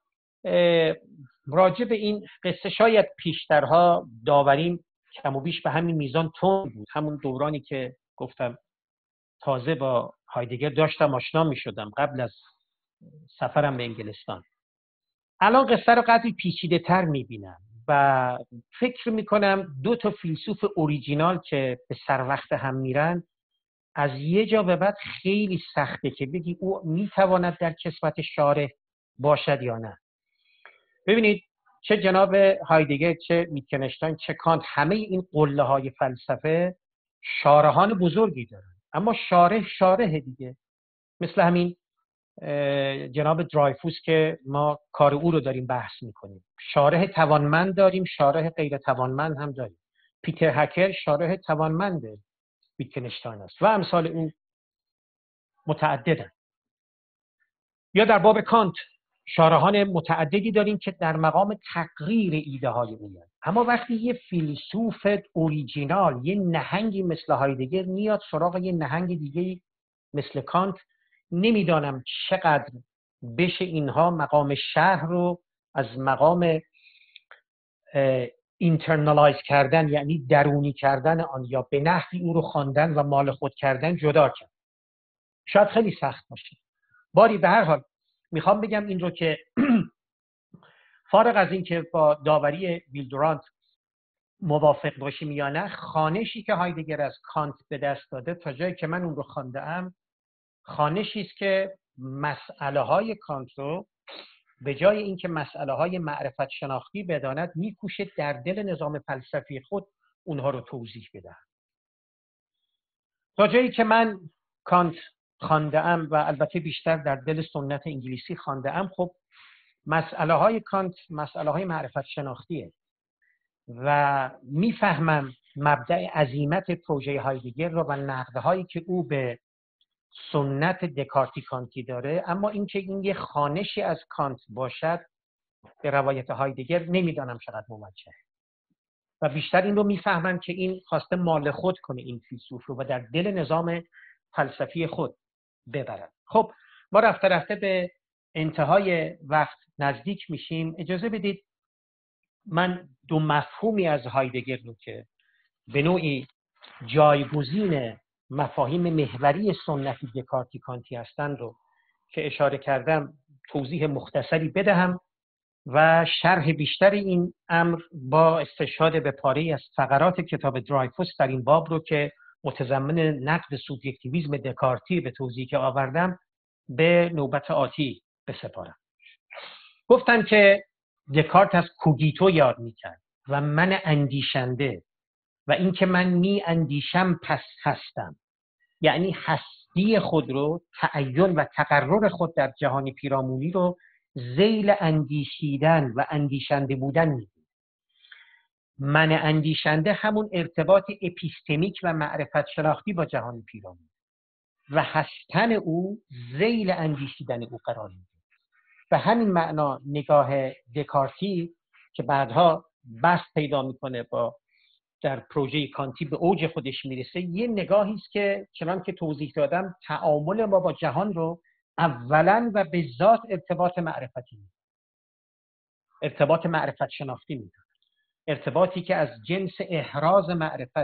راجع به این قصه شاید پیشترها داوریم کم و بیش به همین میزان تند بود، همون دورانی که گفتم تازه با هایدگر داشتم آشنا می شدم قبل از سفرم به انگلستان. الان قصه رو قدری پیچیده تر می بینم و فکر می کنم دو تا فیلسوف اوریجینال که به سر وقت هم میرن، از یه جا به بعد خیلی سخته که بگی او می تواند در کسوت شارح باشد یا نه. ببینید چه جناب هایدگر، چه ویتکنشتاین، چه کانت، همه این قله های فلسفه شارحان بزرگی دارن، اما شارح شارح دیگه، مثل همین جناب درایفوس که ما کار او رو داریم بحث میکنیم. شارح توانمند داریم، شارح غیر توانمند هم داریم. پیتر هکر شارح توانمند ویتکنشتاین است و امثال اون متعددن. یا در باب کانت شارحان متعددی داریم که در مقام تقریر ایده های اویند. اما وقتی یه فیلسوف اوریجینال، یه نهنگی مثل هایدگر میاد سراغ یه نهنگ دیگه مثل کانت، نمیدانم چقدر بشه اینها مقام شرح رو از مقام اینترنالایز کردن، یعنی درونی کردن آن یا به نحوی او رو خواندن و مال خود کردن جدا کرد. شاید خیلی سخت باشه. باری به هر حال میخوام بگم این رو که فارغ از این که با داوری ویل دورانت موافق باشیم یا نه، خوانشی که هایدگر از کانت به دست داده تا جایی که من اون رو خوانده‌ام، خوانشی است که مسئله های کانت رو به جای اینکه مسئله های معرفت شناختی بداند، میکوشه در دل نظام فلسفی خود اونها رو توضیح بده. تا جایی که من کانت خوانده‌ام و البته بیشتر در دل سنت انگلیسی خوانده‌ام، خب مسئله های کانت مسئله های معرفت شناختیه و میفهمم مبدأ عزیمت پروژه هایدگر رو و نقدهایی که او به سنت دکارتی کانتی داره. اما اینکه این یه خوانشی از کانت باشد به روایت هایدگر نمیدانم چقدر موجه و بیشتر این رو میفهمم که این خواسته مال خود کنه این فیلسوف رو و در دل نظام فلسفی خود ببرد. خب ما رفته رفته به انتهای وقت نزدیک میشیم. اجازه بدید من دو مفهومی از هایدگر رو که به نوعی جایگزین مفاهیم محوری سنتی دکارتی کانتی هستند رو که اشاره کردم توضیح مختصری بدهم و شرح بیشتر این امر با استشهاد به پاره‌ای از فقرات کتاب درایفوس در این باب رو که متضمن نقد سوبژکتیویسم دکارتی به توضیح که آوردم به نوبت آتی بسپارم. گفتم که دکارت از کوگیتو یاد می‌کرد و من اندیشنده و اینکه من می اندیشم پس هستم، یعنی هستی خود رو، تعین و تقرر خود در جهان پیرامونی رو ذیل اندیشیدن و اندیشنده بودن می‌دونه. من اندیشنده همون ارتباط اپیستمیک و معرفت شناختی با جهان پیرامونی و هستن او ذیل اندیشیدن او قرار می‌گیره. به همین معنا نگاه دکارتی که بعدها بحث پیدا می‌کنه با در پروژه کانتی به اوج خودش میرسه، یه نگاهی است که چنان که توضیح دادم تعامل ما با جهان رو اولا و به ذات ارتباط معرفتی می‌دونه، ارتباط معرفت شناختی می‌دونه، ارتباطی که از جنس احراز معرفت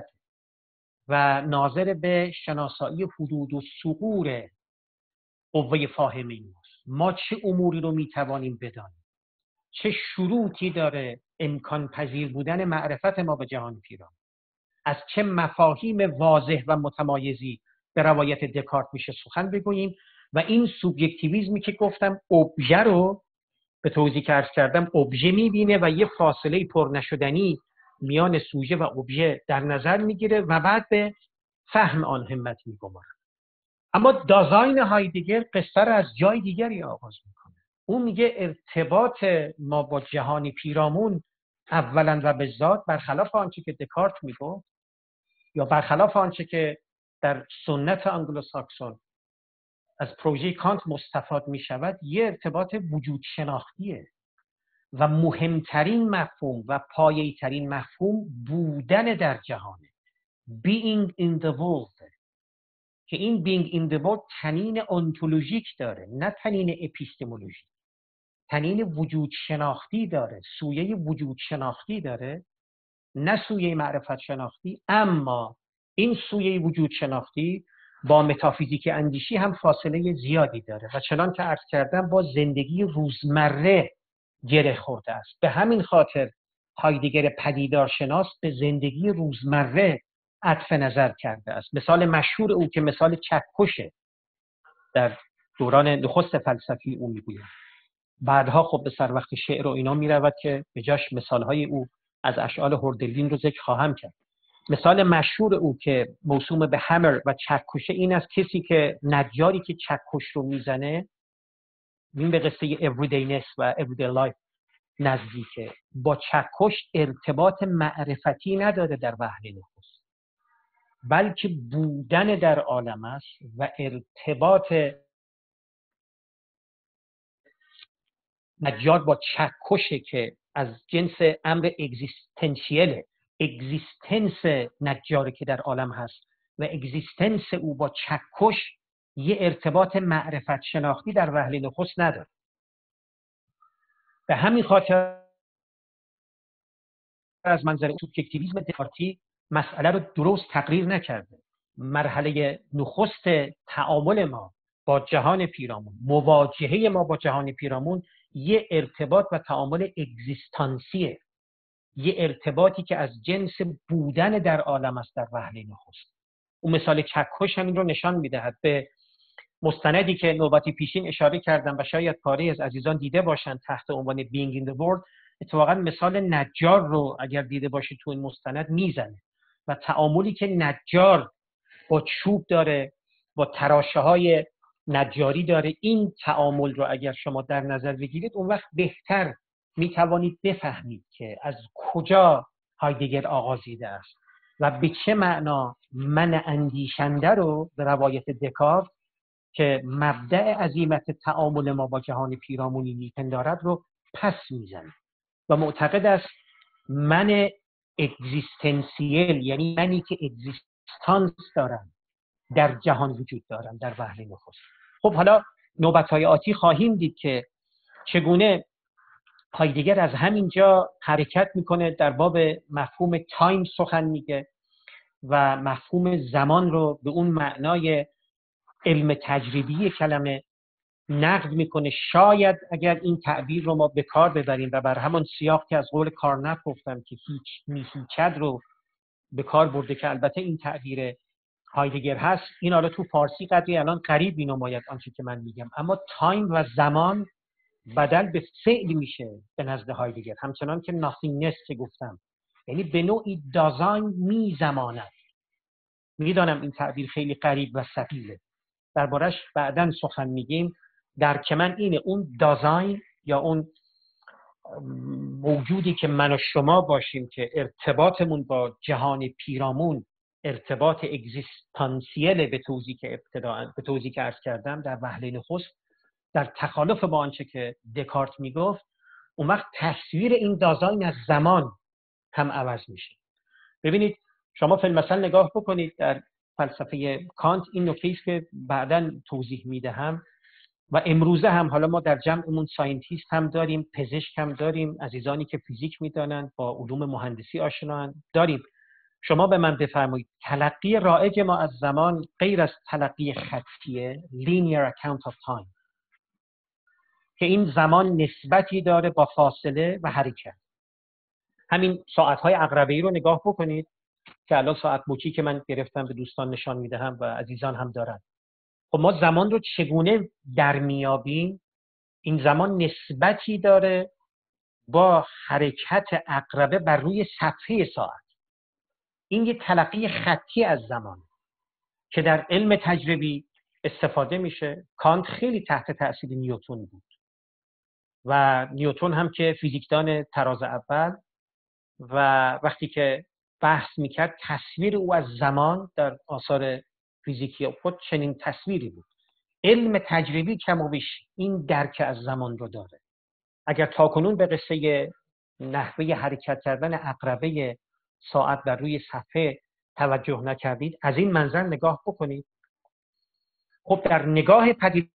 و ناظر به شناسایی حدود و ثغور قوه فاهمه ماست. ما چه اموری رو میتوانیم بدانیم، چه شروطی داره امکان پذیر بودن معرفت ما به جهان پیرامون، از چه مفاهیم واضح و متمایزی به روایت دکارت میشه سخن بگوییم و این سوبژکتیویسمی که گفتم ابژه رو به توضیح که عرض کردم ابژه میبینه و یه فاصله پر نشدنی میان سوژه و ابژه در نظر میگیره و بعد به فهم آن همت میگماره. اما دازاین هایدگر قصه را از جای دیگری آغاز میکنه. اون میگه ارتباط ما با جهان پیرامون اولا و به ذات برخلاف آنچه که دکارت میگفت یا برخلاف آنچه که در سنت انگلوساکسون از پروژه کانت مستفاد میشود، یه ارتباط وجود شناختیه و مهمترین مفهوم و پایه‌ای ترین مفهوم بودن در جهانه. being in the world، که این being in the world تنین انتولوژیک داره، نه تنین اپیستمولوژیک. تنین وجود شناختی داره، سویه وجود شناختی داره، نه سویه معرفت شناختی. اما این سویه وجود شناختی با متافیزیک اندیشی هم فاصله زیادی داره و چنان که عرض کردم با زندگی روزمره گره خورده است. به همین خاطر هایدگر پدیدارشناس به زندگی روزمره عطف نظر کرده است. مثال مشهور او که مثال چکشه در دوران نخست فلسفی او میگوید. بعدها خب به سر وقت شعر و اینا میرود که به جاش مثالهای او از اشعار هوردلین رو ذکر خواهم کرد. مثال مشهور او که موسوم به همر و چکشه این است کسی که نجاری که چکش رو میزنه، این به قصه everydayness و everyday life نزدیکه، با چکش ارتباط معرفتی نداره در وهله نخست، بلکه بودن در عالم است و ارتباط نجار با چکشه که از جنس امر اگزیستنشیله، اگزیستنس نجاری که در عالم هست و اگزیستنس او با چکش یه ارتباط معرفت شناختی در وهله نخست نداره. به همین خاطر از منظر سوبژکتیویسم دکارتی مسئله رو درست تقریر نکرده. مرحله نخست تعامل ما با جهان پیرامون، مواجهه ما با جهان پیرامون، یه ارتباط و تعامل اگزیستانسیه، یه ارتباطی که از جنس بودن در عالم است در وهله نخست. اون مثال چکش همین رو نشان میدهد. به مستندی که نوبتی پیشین اشاره کردم و شاید پاره از عزیزان دیده باشند تحت عنوان Being in the World، اتفاقا مثال نجار رو اگر دیده باشید تو این مستند میزنه و تعاملی که نجار با چوب داره، با تراشه های نجاری داره. این تعامل رو اگر شما در نظر بگیرید اون وقت بهتر میتوانید بفهمید که از کجا هایدگر آغازیده است و به چه معنا من اندیشنده رو به روایت دکارت که مبدأ عزیمت تعامل ما با جهان پیرامونی میپندارد رو پس میزنه و معتقد است من اگزیستنسیل، یعنی منی که اگزیستانس دارم، در جهان وجود دارم در وهله نخست. خب حالا نوبت‌های آتی خواهیم دید که چگونه هایدگر از همینجا حرکت میکنه، در باب مفهوم تایم سخن میگه و مفهوم زمان رو به اون معنای علم تجربی کلمه نقد میکنه. شاید اگر این تعبیر رو ما به کار ببریم و بر همان سیاق که از قول کارنپ گفتم که هیچ میهیچد رو به کار برده که البته این تعبیر هایدگر هست، این حالا تو فارسی قدری الان غریب نماید آنچه که من میگم، اما تایم و زمان بدل به فعل میشه به نزد هایدگر، همچنان که nothingness که گفتم، یعنی به نوعی دازاین می زماند. میدانم این تعبیر خیلی غریب و ثقیله، دربارش بعداً سخن میگیم. درک من اینه اون دازاین یا اون موجودی که من و شما باشیم که ارتباطمون با جهان پیرامون ارتباط اگزیستانسیل به توضیح که ابتداء به توضیح که عرض کردم در وهله نخست در تخالف با آنچه که دکارت میگفت، اون وقت تصویر این دازاین از زمان هم عوض میشه. ببینید شما فی المثل نگاه بکنید در فلسفه کانت، این نکته است که بعداً توضیح میدهم و امروزه هم حالا ما در جمعمون ساینتیست هم داریم، پزشک هم داریم، عزیزانی که فیزیک میدانند، با علوم مهندسی آشنا داریم. شما به من بفرمایید تلقی رایج ما از زمان غیر از تلقی خطیه linear account of time که این زمان نسبتی داره با فاصله و حرکت. همین ساعت‌های عقربه‌ای رو نگاه بکنید که الان ساعت مچی که من گرفتم به دوستان نشان میدهم و عزیزان هم دارن. خب ما زمان رو چگونه در میابیم؟ این زمان نسبتی داره با حرکت عقربه بر روی صفحه ساعت. این یه تلقی خطی از زمان که در علم تجربی استفاده میشه. کانت خیلی تحت تأثیر نیوتن بود و نیوتن هم که فیزیکدان طراز اول، و وقتی که بحث میکرد تصویر او از زمان در آثار فیزیکی خود چنین تصویری بود. علم تجربی کم و بیش این درک از زمان رو داره. اگر تاکنون به قصه نحوه حرکت کردن عقربه ساعت بر روی صفحه توجه نکردید، از این منظر نگاه بکنید. خب در نگاه پدیدار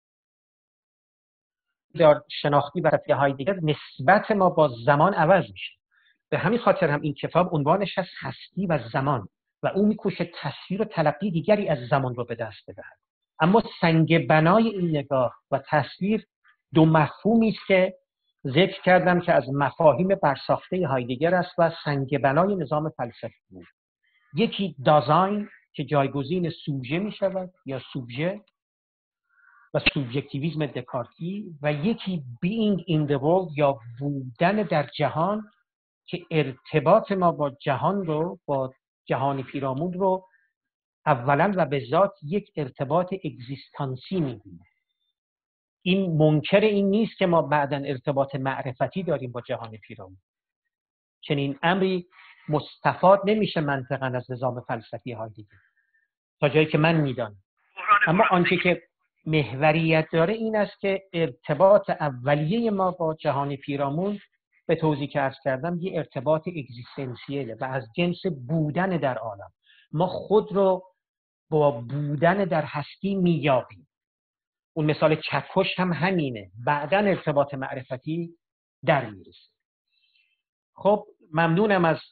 شناختی و فلسفی هایدگر نسبت ما با زمان عوض میشه. به همین خاطر هم این کتاب عنوانش از هستی و زمان و او میکوشه تصویر و تلقی دیگری از زمان رو به دست بدهد. اما سنگ بنای این نگاه و تصویر دو مفهومی است که ذکر کردم که از مفاهیم برساخته هایدگر است و سنگ بنای نظام فلسفی بود. یکی دازاین که جایگزین سوژه می شود یا سوبژه و سوبژکتیویسم دکارتی، و یکی being in the world یا بودن در جهان که ارتباط ما با جهان رو، با جهان پیرامون رو اولا و به ذات یک ارتباط اگزیستانسی می‌بینه. این منکر این نیست که ما بعداً ارتباط معرفتی داریم با جهان پیرامون. چنین امری مستفاد نمیشه منطقاً از نظام فلسفی هایدگر تا جایی که من میدانم. اما آنچه که محوریت داره این است که ارتباط اولیه ما با جهان پیرامون به توضیح که عرض کردم یه ارتباط اگزیستانسیله و از جنس بودن در عالم. ما خود رو با بودن در هستی میابیم. اون مثال چکش هم همینه، بعداً ارتباط معرفتی در میرسه. خب ممنونم از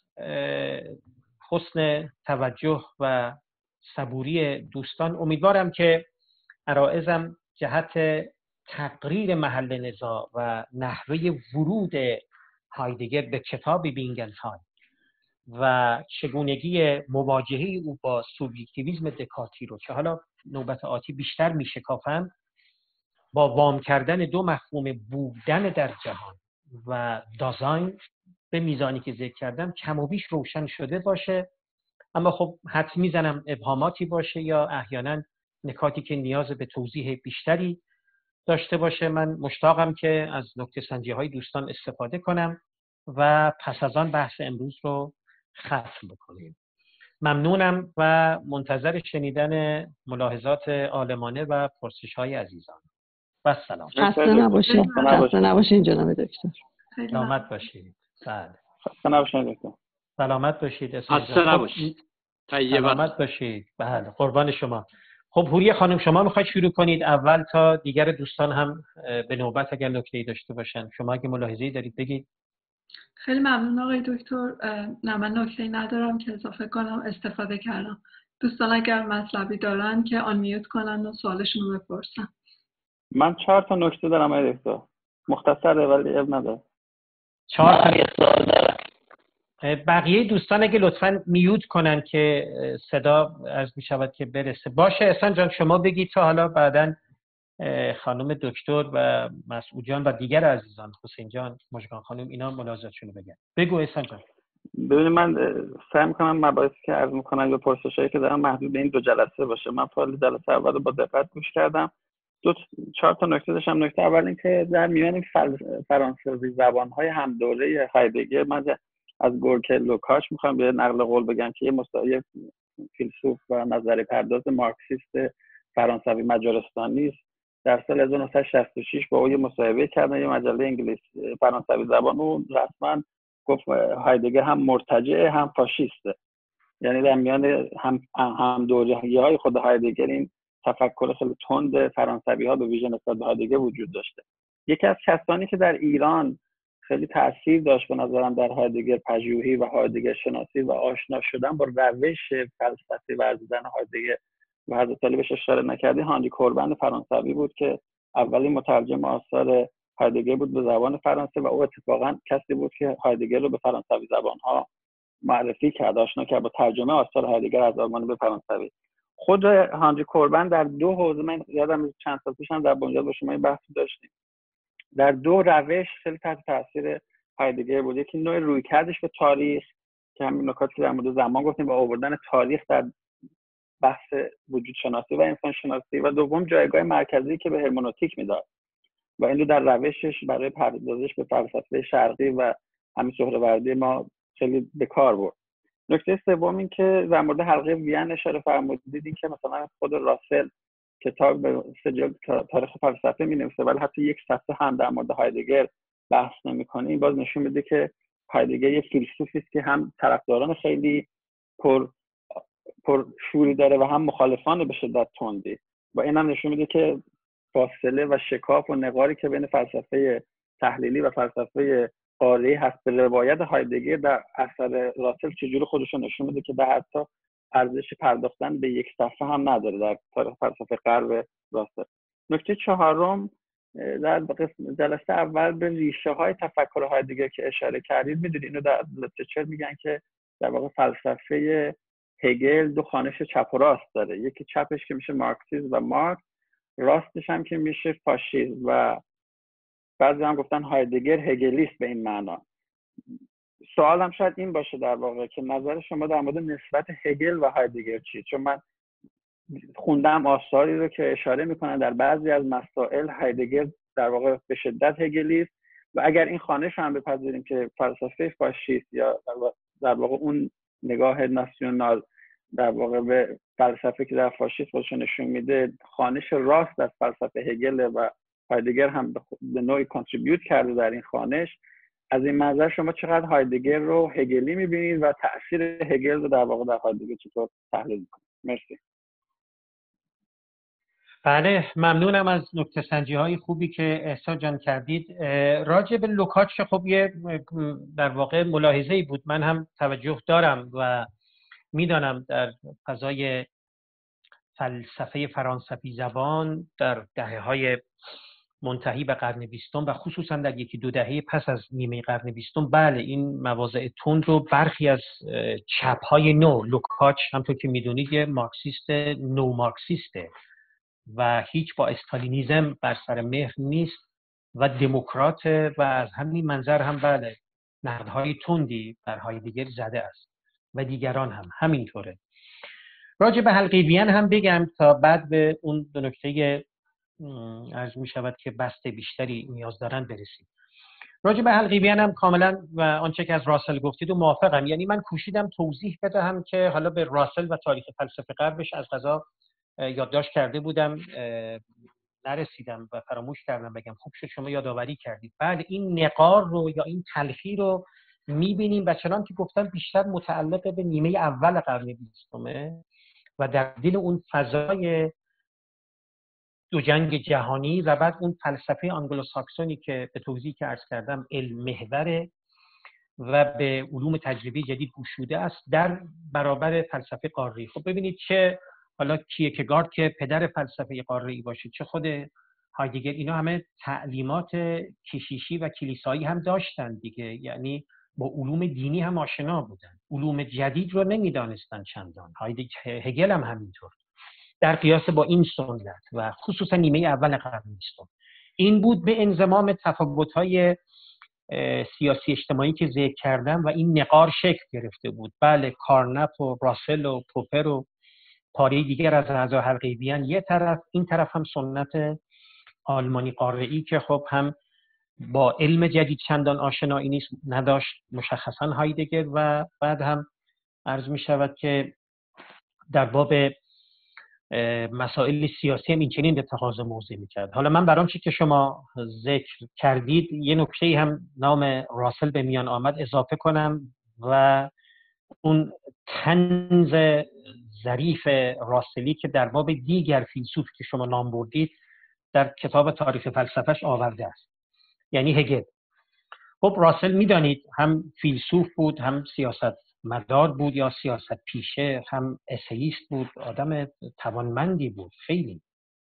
حسن توجه و صبوری دوستان. امیدوارم که عرائضم جهت تقریر محل نزاع و نحوه ورود هایدگر به کتاب وینگلتایم و چگونگی مواجهه او با سوبژکتیویسم دکارتی رو که حالا نوبت آتی بیشتر میشکافم، با وام کردن دو مفهوم بودن در جهان و دازاین به میزانی که ذکر کردم کم و بیش روشن شده باشه. اما خب حد میزنم ابهاماتی باشه یا احیانا نکاتی که نیاز به توضیح بیشتری داشته باشه. من مشتاقم که از نکته سنجی های دوستان استفاده کنم و پس از آن بحث امروز رو ختم بکنیم. ممنونم و منتظر شنیدن ملاحظات عالمانه و پرسش های عزیزان. و سلام. خسته نباشید. خسته نباشید جناب دکتر. سلامت باشید. بله. خسته نباشید دکتر. سلامت باشید. خسته نباشید. سلامت باشید. بله قربان شما. خب حوری خانم شما میخواید شروع کنید اول تا دیگر دوستان هم به نوبت اگر نکته‌ای داشته باشن. شما اگه ملاحظه‌ای دارید بگید. خیلی ممنون آقای دکتر. نه من نکته‌ای ندارم که اضافه کنم، استفاده کردم. دوستان اگر مطلبی دارن که آن میوت کنن و سوالشون رو بپرسن. من چهار تا نکته دارم آقای دکتر. مختصره ولی اب نداره. چهار تا سوال دارم. بقیه دوستان اگه لطفاً میوت کنن که صدا از می شود که برسه. باشه احسان جان شما بگید تا حالا بعداً خانم دکتر و مسعود جان و دیگر عزیزان، حسین جان، مژگان خانم، اینا ملاحظاتشون رو بگن. بگو احسان جان. ببینید من سعی می‌کنم مباحثی که عرض می‌کنم یا پرسشایی که دارم محدود به این دو جلسه باشه. من فایل جلسه اول رو با دقت گوش کردم. دو چهار تا نکته داشتم. نکته اول این که در میان فرانسوی زبان‌های هم دوره هایدگر من از گورکل لوکاش می‌خوام یه نقل قول بگم که یه مستعار فیلسوف و نظریه پرداز مارکسیست فرانسوی مجارستانی است. در سال هزار و نهصد و شصت و شش با او یه مصاحبه کردن، یه مجله انگلیس فرانسوی زبان، و رسما گفت هایدگر هم مرتجع هم فاشیسته. یعنی در میان هم هم دوره‌های خود هایدگر این تفکر خیلی تند فرانسوی‌ها به ویژه نسبت به هایدگر وجود داشته. یکی از کسانی که در ایران خیلی تاثیر داشت به نظرم در هایدگر پژوهی و هایدگر شناسی و آشنا شدن با روش فلسفی ورزیدن هایدگر و حضرت علی بهش اشاره نکردی، هانری کوربن فرانسوی بود که اولین مترجم آثار هایدگر بود به زبان فرانسه و او اتفاقا کسی بود که هایدگر رو به فرانسوی زبان‌ها معرفی کرد، آشنا کرد با ترجمه آثار هایدگر از آلمانی به فرانسوی. خود هانری کوربن در دو حوزه، من یادم چند سال پیش هم در بنیاد با شما این بحث داشتیم، در دو روش خیلی تحت تاثیر هایدگر بود. یکی نوع رویکردش به تاریخ که همین نکاتی که در مورد زمان گفتیم با آوردن تاریخ در بحث وجود شناسی و انسان شناسی، و دوم جایگاه مرکزی که به هرمنوتیک میداد و این رو در روشش برای پردازش به فلسفه شرقی و همین سهروردی ما خیلی به کار برد. نکته سوم این که در مورد حلقه وین اشاره فرمودید، این که مثلا خود راسل کتاب به سه جلد تاریخ فلسفه می‌نویسه ولی حتی یک صفحه هم در مورد هایدگر بحث نمی‌کنه. این باز نشون میده که هایدگر یک فیلسوفی است که هم طرفداران خیلی پر پر شوری داره و هم مخالفان به شدت تندی، و این هم نشون میده که فاصله و شکاف و نقاری که بین فلسفه تحلیلی و فلسفه قاره‌ای هست به روایت هایدگر در اثر راسل چجوری خودش رو نشون میده که در حتی ارزش پرداختن به یک صفحه هم نداره در تاریخ فلسفه غرب راسل. نکته چهارم، در جلسه اول به ریشه های تفکر هایدگر که اشاره کردید، میدونید اینو در لیترچر میگن که در واقع فلسفه هگل دو خوانش چپ و راست داره، یکی چپش که میشه مارکسیسم و مارکس، راستش هم که میشه فاشیسم، و بعضی هم گفتن هایدگر هگلیست به این معنا. سوال هم شاید این باشه در واقع که نظر شما در مورد نسبت هگل و هایدگر چیه؟ چون من خوندم آثاری رو که اشاره میکنن در بعضی از مسائل هایدگر در واقع به شدت هگلیست، و اگر این خوانش هم بپذیریم که فلسفه فاشیست یا در واقع اون نگاه ناسیونال در واقع به فلسفه که در فاشیست خودش نشون میده خوانش راست از فلسفه هگل و هایدگر هم به نوعی کانتریبیوت کرده در این خوانش، از این منظر شما چقدر هایدگر رو هگلی میبینید و تأثیر هگل رو در واقع در هایدگر چطور تحلیل میکنید؟ مرسی. بله، ممنونم از نکته سنجی های خوبی که احسان جان کردید. راجع به لوکاچ خب یه در واقع ملاحظه‌ای بود، من هم توجه دارم و میدانم در فضای فلسفه فرانسوی زبان در دهه‌های منتهی به قرن بیستم و خصوصا در یکی دو دهه پس از نیمه قرن بیستم، بله این مواضع تند رو برخی از چپ‌های نو، لوکاچ همونطور که میدونید یه مارکسیست نو مارکسیسته و هیچ با استالینیزم بر سر مهر نیست و دموکرات، و از همین منظر هم بله نقدهای تندی بر هایدگر زده است و دیگران هم همینطوره. راجع به حلقه وین هم بگم تا بعد به اون دو نکته عرض می شود که بسته بیشتری نیاز دارن برسیم. راجع به حلقه وین هم کاملا و آنچه که از راسل گفتید و موافقم. یعنی من کوشیدم توضیح بدهم که حالا به راسل و تاریخ فلسفه غربش از قضا یادداشت کرده بودم نرسیدم و فراموش کردم بگم، خوب شد شما یادآوری کردید. بعد این نقار رو یا این تلخی رو می‌بینیم و چنان که گفتم بیشتر متعلق به نیمه اول قرن بیستمه و در دل اون فضای دو جنگ جهانی و بعد اون فلسفه آنگلوساکسونی که به توضیحی که عرض کردم علم محوره و به علوم تجربی جدید گشوده است در برابر فلسفه قاره‌ای. خب ببینید چه حالا کیرکگارد که پدر فلسفه قاره‌ای باشه، چه خود هایدگر، اینا همه تعلیمات کشیشی و کلیسایی هم داشتن دیگه، یعنی با علوم دینی هم آشنا بودن، علوم جدید رو نمیدانستن چندان. هگل هم همینطور در قیاس با این سنت و خصوصا نیمه اول قرن بیستم. این بود به انضمام تفاوت‌های سیاسی اجتماعی که ذکر کردم و این نقار شکل گرفته بود. بله کارنپ و راسل و پوپر و پاره دیگر از اعضای حلقه وین یه طرف، این طرف هم سنت آلمانی قاره‌ای که خب هم با علم جدید چندان آشنایی نیست نداشت مشخصا هایدگر، و بعد هم عرض می شود که در باب مسائل سیاسی هم این چنین اتخاذ موضع میکرد. حالا من برام چی که شما ذکر کردید یه نکته‌ای هم نام راسل به میان آمد اضافه کنم و اون طنز ظریف راسلی که در باب دیگر فیلسوف که شما نام بردید در کتاب تاریخ فلسفهش آورده است، یعنی هگل. خب راسل میدانید هم فیلسوف بود، هم سیاست مدار بود یا سیاست پیشه، هم اسییست بود، آدم توانمندی بود خیلی.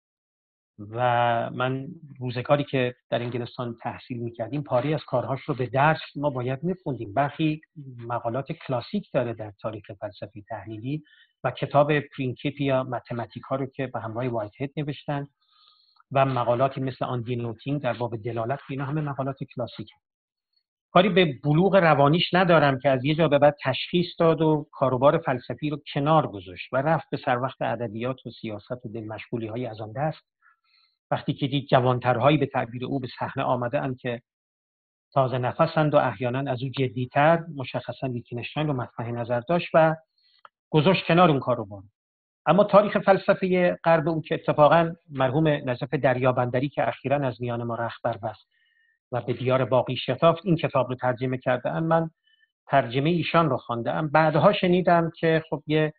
و من روزگاری که در انگلستان تحصیل میکردیم پاری از کارهاش رو به درس ما باید میخوندیم. برخی مقالات کلاسیک داره در تاریخ فلسفی تحلیلی و کتاب پرینکیپ یا متماتیکا رو که به همراه وایت هد نوشتن و مقالاتی مثل آن دینوتینگ در باب دلالت، اینا همه مقالات کلاسیکه. کاری به بلوغ روانیش ندارم که از یه جا به بعد تشخیص داد و کاروبار فلسفی رو کنار گذاشت و رفت به سر وقت ادبیات و سیاست و دلمشغولی‌های از آن دست. وقتی که دید جوانترهایی به تعبیر او به صحنه آمده اند که تازه نفسند و احیانا از او جدی‌تر، مشخصاً ویتگنشتاین رو مطرح نظر داشت و گذاشت کنار اون کاروبار. اما تاریخ فلسفه غرب او که اتفاقاً مرحوم نجف دریابندری که اخیراً از میان ما رهبر بست و به دیار باقی شتافت این کتاب رو ترجمه کرده اند، من ترجمه ایشان رو خواندم. بعدها شنیدم که خب یه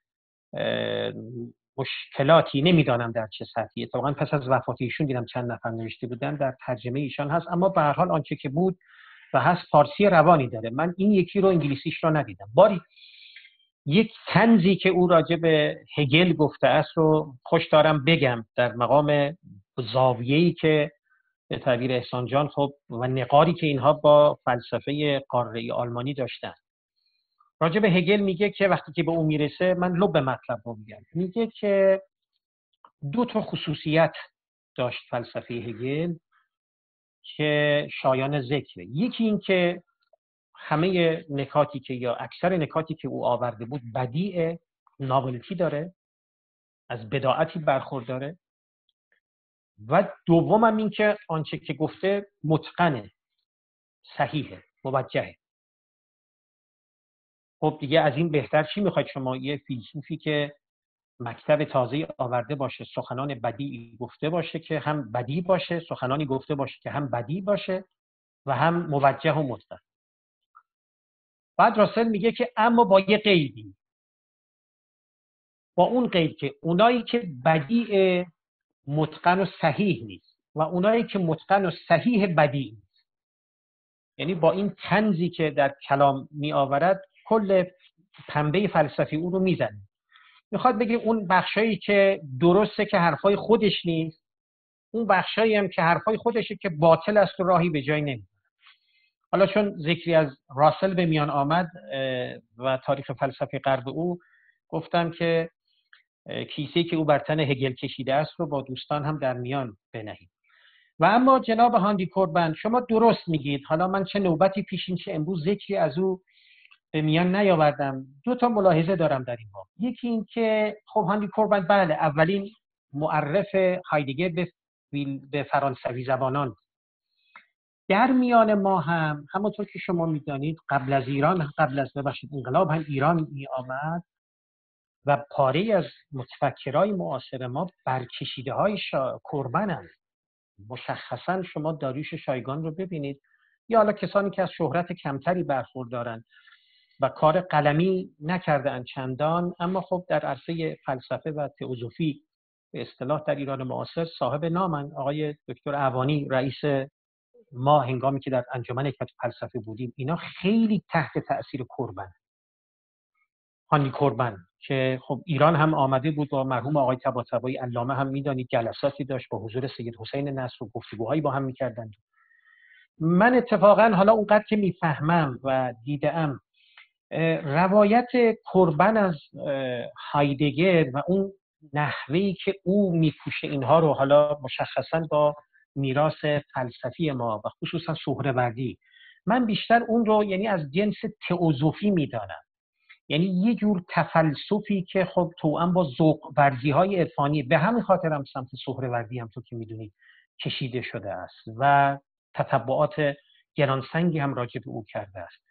مشکلاتی، نمیدانم در چه سطحی، اتفاقاً پس از وفات ایشون دیدم چند نفر نوشته بودن در ترجمه ایشان هست، اما به هر حال آنچه که بود و هست فارسی روانی داره. من این یکی رو انگلیسیش رو ندیدم. باری یک طنزی که او راجع به هگل گفته است رو خوش دارم بگم در مقام زاویه‌ای که به تعبیر احسان جان خب و نقاری که اینها با فلسفه قاره آلمانی داشتن. راجع به هگل میگه که وقتی که به اون میرسه، من لب مطلب رو میگم، میگه که دو تا خصوصیت داشت فلسفه هگل که شایان ذکره. یکی این که همه نکاتی که یا اکثر نکاتی که او آورده بود بدیع، ناولتی داره، از بداعتی برخورداره. و دومم این که آنچه که گفته متقنه، صحیحه، موجهه. خب دیگه از این بهتر چی میخواید شما؟ یه فیلسوفی که مکتب تازه آورده باشه، سخنان بدیعی گفته باشه که هم بدیع باشه، سخنانی گفته باشه که هم بدیع باشه و هم موجه و متقن. بعد راسل میگه که اما با یه قیدی، با اون قید که اونایی که بدیع متقن و صحیح نیست و اونایی که متقن و صحیح بدیع نیست. یعنی با این طنزی که در کلام می آورد کل پنبه فلسفی او رو میزنه. میخواد بگه اون بخشایی که درسته که حرفای خودش نیست، اون بخشایی هم که حرفای خودشه که باطل است و راهی به جای نمیبره. حالا چون ذکری از راسل به میان آمد و تاریخ فلسفه غرب او، گفتم که کیسه‌ای که او بر تن هگل کشیده است رو با دوستان هم در میان بنهیم. و اما جناب هاندی کوربن، شما درست میگید. حالا من چه نوبتی پیشین چه امروز ذکری از او به میان نیاوردم. دو تا ملاحظه دارم در این باب. یکی این که خب هاندی کوربن بله اولین معرف هایدگر به به فرانسوی زبانان. در میان ما هم همونطور که شما میدانید قبل از ایران، قبل از ببخشید انقلاب هم ایران می آمد و پاره از متفکرای معاصر ما برکشیده های شا... کوربن هم. مشخصا شما داریوش شایگان رو ببینید، یا حالا کسانی که از شهرت کمتری برخوردارن و کار قلمی نکردن چندان، اما خب در عرصه فلسفه و تئوزوفی به اصطلاح در ایران معاصر صاحب نامن. آقای دکتر اعوانی رئیس ما هنگامی که در انجمن حکمت فلسفه بودیم، اینا خیلی تحت تأثیر کوربن، هاندی کوربن که خب ایران هم آمده بود با مرحوم آقای طباطبایی علامه هم میدانید جلساتی داشت با حضور سید حسین نصر و گفتگوهایی با هم میکردند. من اتفاقا حالا اونقدر که میفهمم و دیدم روایت کوربن از هایدگر و اون نحوهی که او میپوشه اینها رو، حالا مشخصا با میراث فلسفی ما و خصوصا سهروردی، من بیشتر اون رو یعنی از جنس تئوزوفی میدانم. یعنی یه جور تفلسفی که خب توأم با ذوق ورزی‌های عرفانی، به همین خاطر هم سمت سهروردی هم تو که میدونید کشیده شده است و تتبعات گرانسنگی هم راجع به او کرده است.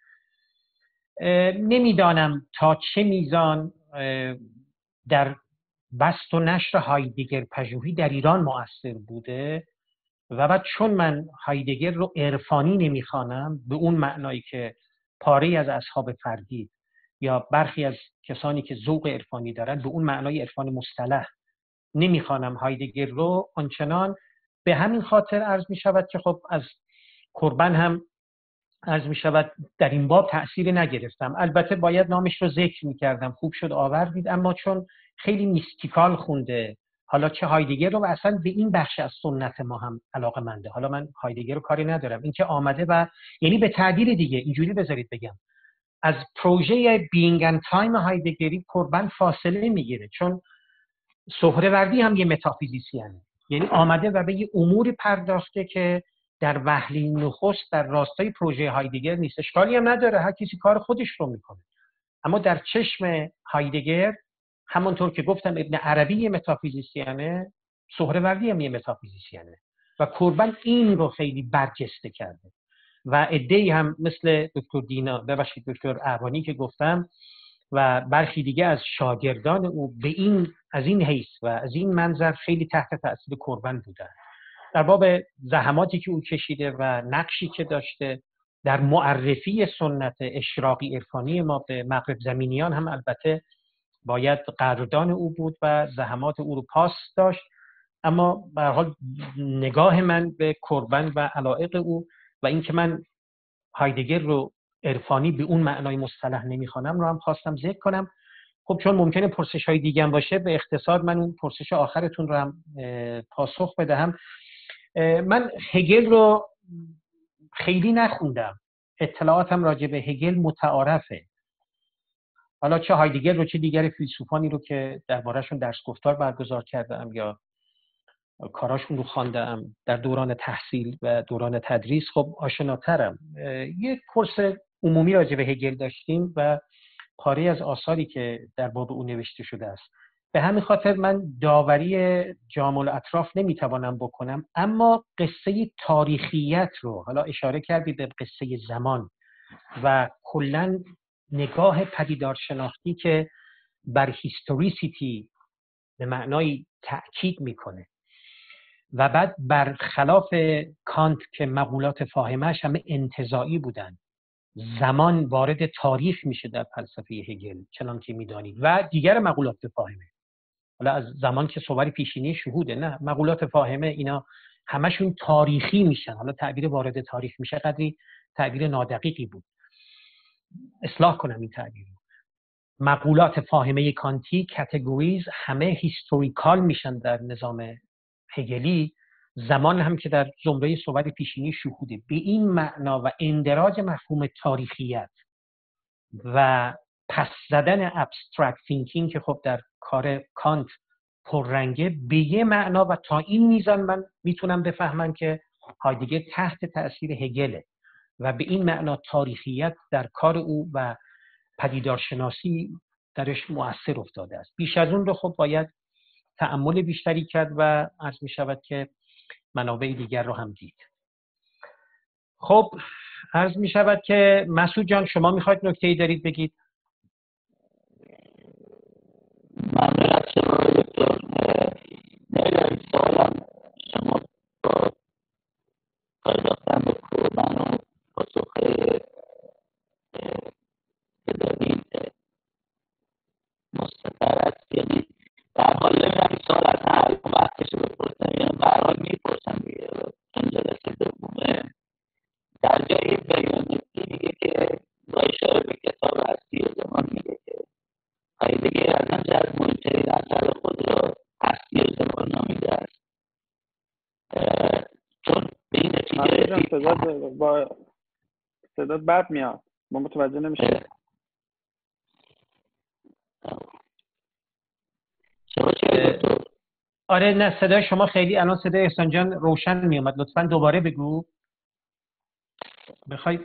نمیدانم تا چه میزان در بسط و نشر هایدگر پژوهی در ایران مؤثر بوده و بعد چون من هایدگر رو عرفانی نمیخوانم به اون معنایی که پاره از اصحاب فردی یا برخی از کسانی که ذوق عرفانی دارن به اون معنای عرفان مصطلح نمیخوانم هایدگر رو آنچنان، به همین خاطر عرض می شود که خب از کوربن هم عرض می شود در این باب تأثیری نگرفتم. البته باید نامش رو ذکر می کردم، خوب شد آوردید، اما چون خیلی میستیکال خونده، حالا چه هایدگر رو و اصلا به این بخش از سنت ما هم علاقه منده. حالا من هایدگر رو کاری ندارم، این که آمده و یعنی به تعبیر دیگه اینجوری بذارید بگم از پروژه بینگ اند تایم هایدگری کوربن فاصله میگیره، چون سهروردی هم یه متافیزیسیانه. یعنی آمده و به یه اموری پرداخته که در وهله نخست در راستای پروژه هایدگر نیست. اشکالی هم نداره، هر کسی کار خودش رو میکنه. اما در چشم هایدگر، همونطور که گفتم ابن عربی یه متافیزیسیانه، سهروردی هم یه متافیزیسیانه و کوربن این رو خیلی برجسته کرده و عده‌ای هم مثل دکتر دینا ببخشید دکتر اعوانی که گفتم و برخی دیگه از شاگردان او به این از این حیث و از این منظر خیلی تحت تأثیر کوربن بودن در باب زحماتی که او کشیده و نقشی که داشته در معرفی سنت اشراقی عرفانی ما به مغرب زمینیان هم البته باید قدردان او بود و زحمات او رو پاس داشت. اما به هر حال نگاه من به کوربن و علایق او و اینکه من هایدگر رو عرفانی به اون معنای مصطلح نمیخوانم رو هم خواستم ذکر کنم. خب چون ممکنه پرسش های دیگه هم باشه به اختصار من اون پرسش آخرتون رو هم پاسخ بدهم. من هگل رو خیلی نخوندم، اطلاعاتم راجع به هگل متعارفه. حالا چه هایدگر رو چه دیگر فیلسوفانی رو که درباره‌شون درس گفتار برگزار کردم یا کاراشون رو خواندم در دوران تحصیل و دوران تدریس، خب آشناترم. یک کورس عمومی راجع به هگل داشتیم و پاره از آثاری که در باب او نوشته شده است. به همین خاطر من داوری جامع الاطراف نمیتوانم بکنم، اما قصه تاریخیت رو، حالا اشاره کردید به قصه زمان و کلاً نگاه پدیدار شناختی که بر هیستوریسیتی به معنای تأکید میکنه و بعد برخلاف کانت که مقولات فاهمه‌اش همه انتزاعی بودن، زمان وارد تاریخ میشه در فلسفه هگل چنان که میدانید و دیگر مقولات فاهمه. حالا از زمان که صور پیشینی شهوده، نه، مقولات فاهمه اینا همشون تاریخی میشن. حالا تعبیر وارد تاریخ میشه قدری تعبیر نادقیقی بود، اصلاح کنم این تعبیر. مقولات فاهمه کانتی کاتگوریز همه هیستوریکال میشن در نظام هگلی، زمان هم که در زمره صور پیشینی شهوده. به این معنا و اندراج مفهوم تاریخیت و پس زدن ابسترکت تینکینگ که خب در کار کانت پررنگه، به یه معنا و تا این میزان من میتونم بفهمم که هایدگر تحت تأثیر هگله و به این معنا تاریخیت در کار او و پدیدارشناسی درش مؤثر افتاده است. بیش از اون رو خب باید تأمل بیشتری کرد و عرض می شود که منابع دیگر رو هم دید. خب عرض می شود که مسعود جان شما میخواید نکته‌ای دارید بگید؟ ممنون از شما دکتر. نمیدونم سوالم شما با پرداختن به کوربن و پاسخ که دارید مستطر است، یعنی در حال نمیدونم این سوال از هر وقتش رو بپرسم، یعنی به هر حال میپرسم دیگه چون جلسه دومه. در جایی بیانیتی میگه که با اشاره به کتاب هستی و زمان میگه که هایدگر از آنجا از مهمترین اثر خود را هستی و زمان نامیده است. چون به این نتیجه صدات با صدات بد میاد، ما متوجه نمیشیم. آره نه، صدای شما خیلی الان صدای احسان جان روشن میومد، لطفاً دوباره بگو. بخوای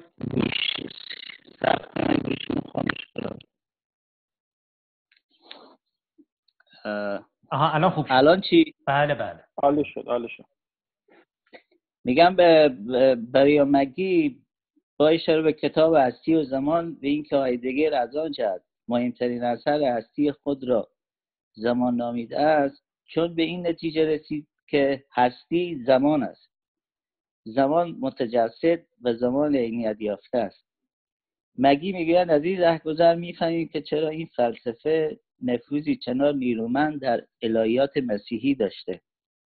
آها الان خوب شد. الان چی؟ بله بله عالی شد عالی شد. میگم به برای مگی با اشاره به کتاب هستی و زمان به این که هایدگر از آن جهت مهمترین اثر هستی خود را زمان نامیده است، چون به این نتیجه رسید که هستی زمان است. زمان متجسد و زمان عینیت یافته است. مگی میگویند از این رهگذر میفهمیم که چرا این فلسفه نفوذی چنان نیرومند در الهیات مسیحی داشته.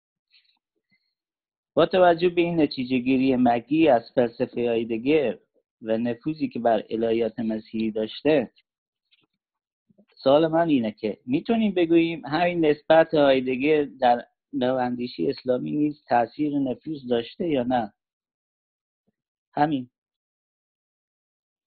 با توجه به این نتیجه گیری مگی از فلسفه هایدگر و نفوذی که بر الهیات مسیحی داشته، سوال من اینه که میتونیم بگوییم همین نسبت هایدگر در نواندیشی اسلامی نیز تأثیر نفوذ داشته یا نه؟ همین.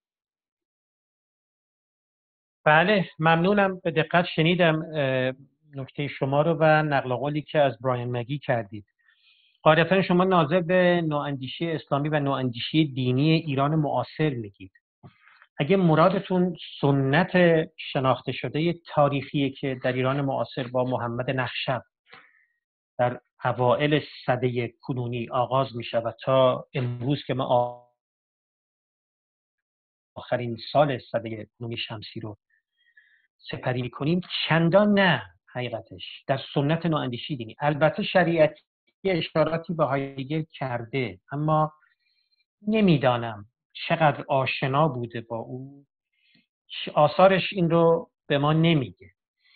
بله ممنونم، به دقت شنیدم. نکته شما رو و نقل قولی که از برایان مگی کردید. قاعدتا شما ناظر به نواندیشی اسلامی و نواندیشی دینی ایران معاصر میگید. اگه مرادتون سنت شناخته شده تاریخی که در ایران معاصر با محمد نخشب در اوائل سده کنونی آغاز می شود تا امروز که ما آخرین سال سده کنونی شمسی رو سپری می کنیم، چندان نه حقیقتش در سنت نواندیشی دینی. البته شریعتی اشاراتی به هایدگر کرده، اما نمیدانم چقدر آشنا بوده با او، آثارش این رو به ما نمیگه.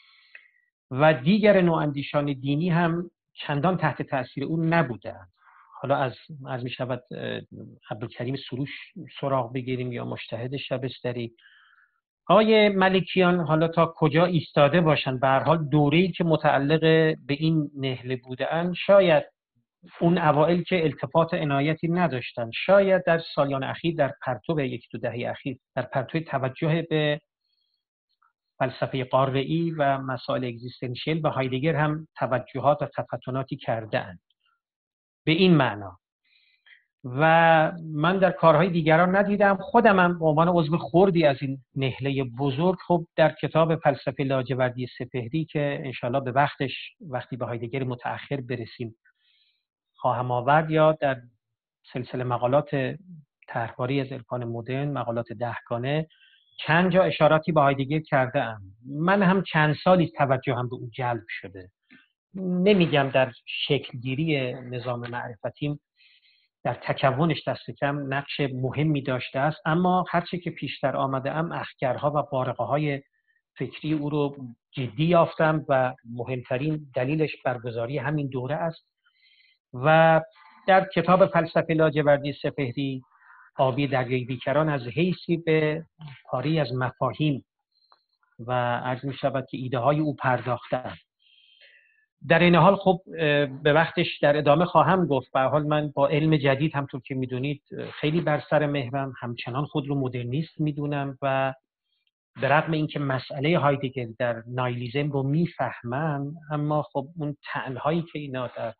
و دیگر نواندیشان دینی هم چندان تحت تاثیر او نبودند. حالا از از می شود عبدالکریم سروش سراغ بگیریم یا مجتهد شبستری. آقای ملکیان حالا تا کجا ایستاده باشند، به هر حال دوره‌ای که متعلق به این نهله بودند، شاید اون اوائل که التفات عنایتی نداشتن، شاید در سالیان اخیر در پرتو یک دو دهه اخیر در پرتو توجه به فلسفه قاره‌ای و مسائل اگزیستانسیل به هایدگر هم توجهات و تفتناتی کرده‌اند به این معنا. و من در کارهای دیگران ندیدم. خودم هم به عنوان عضو خردی از این نهله بزرگ، خب در کتاب فلسفه لاجوردی سپهری که انشالله به وقتش وقتی به هایدگر متأخر برسیم خواهم آورد، یا در سلسله مقالات طرحواری از عرفان مدرن، مقالات دهگانه، چند جا اشاراتی به هایدگر کرده ام. من هم چند سالی توجه هم به او جلب شده. نمیگم در شکلگیری نظام معرفتیم در تکونش دست کم نقش مهمی داشته است، اما هرچه که پیشتر آمده ام اخگرها و بارقه های فکری او رو جدی یافتم و مهمترین دلیلش برگزاری همین دوره است. و در کتاب فلسفه لاجوردی سپهری، آبی دریای بیکران، از حیثی به پاری از مفاهیم و عرض می شود که ایده های او پرداختم. در این حال خب به وقتش در ادامه خواهم گفت. به هر حال من با علم جدید همطور که میدونید خیلی بر سر مهرم، همچنان خود رو مدرنیست میدونم و به رغم اینکه مسئله هایدگر در نایلیزم رو میفهمم، اما خب اون طعنهایی که اینا در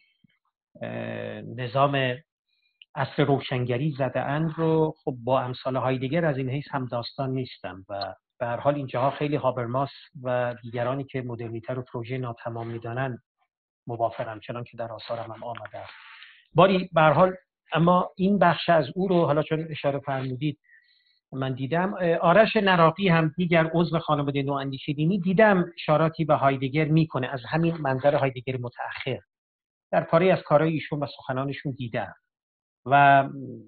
نظام عصر روشنگری زده اند رو خب با امثال هایدگر از این حیث هم داستان نیستم. و به هر حال اینجاها خیلی هابرماس و دیگرانی که مدرنیته رو پروژه ناتمام میدانن موافقم، چنان که در آثارم هم آمده است. باری به هر حال اما این بخش از او رو حالا چون اشاره فرمودید من دیدم. آرش نراقی هم دیگر عضو خانواده نواندیشی دینی، دیدم اشاراتی به هایدگر میکنه از همین منظر هایدگر متأخر. در پاره از کارهای ایشون و سخنانشون دیدم و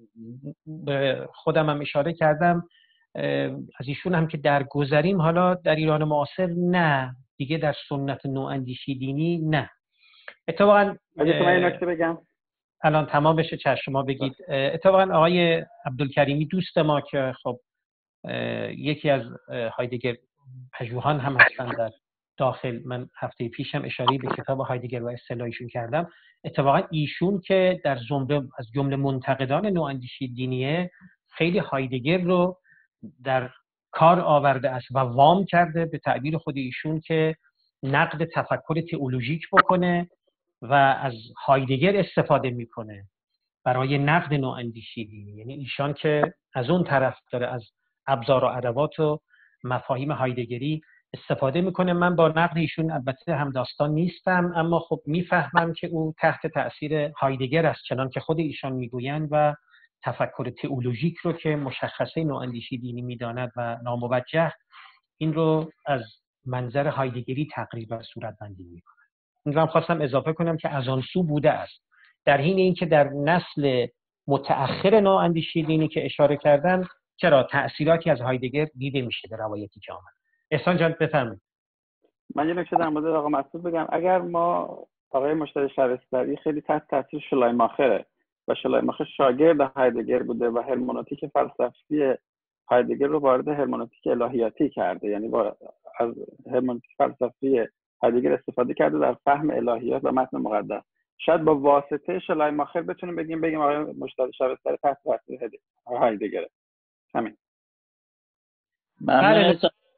خودم هم اشاره کردم از ایشون هم که در گذریم، حالا در ایران معاصر نه، دیگه در سنت نواندیشی دینی نه. اتفاقا اگه من این نکته بگم الان تمام بشه چشم شما بگید. اتفاقا آقای عبدالکریمی دوست ما که خب یکی از هایدگر پژوهان هم هستن در داخل، من هفته پیشم اشاره به کتاب هایدگر و اصطلاحیشون کردم. اتفاقا ایشون که در زمره از جمله منتقدان نواندیشی دینیه، خیلی هایدگر رو در کار آورده است و وام کرده به تعبیر خود ایشون که نقد تفکر تئولوژیک بکنه و از هایدگر استفاده میکنه برای نقد نواندیشی دینی. یعنی ایشان که از اون طرف داره از ابزار و ادوات و مفاهیم هایدگری استفاده میکنه. من با نقد ایشون البته هم داستان نیستم، اما خب میفهمم که او تحت تأثیر هایدگر است، چنان که خود ایشان میگویند، و تفکر تئولوژیک رو که مشخصه نواندیشی دینی میداند و ناموجه، این رو از منظر هایدگری تقریبا صورتبندی میکنه. این رو هم خواستم اضافه کنم که از آن سو بوده است، در حین اینکه در نسل متأخر نواندیشی دینی که اشاره کردم چرا تأثیراتی از هایدگر دیده میشه در روایتی که آمد. احسان جان بفرمایید. من یه نکته در مورد آقا مسعود بگم. اگر ما آقای مجتهد شبستری خیلی تحت تاثیر شلایماخره و شلایماخر شاگرد هایدگر بوده و هرمنوتیک فلسفی هایدگر رو وارد هرمنوتیک الهیاتی کرده، یعنی با از هرمنوتیک فلسفی هایدگر استفاده کرده در فهم الهیات و متن مقدس. شاید با واسطه شلایماخر بتونیم بگیم بگیم آقای مجتهد شبستری تحت تاثیر هایدگر. همین. ممنون.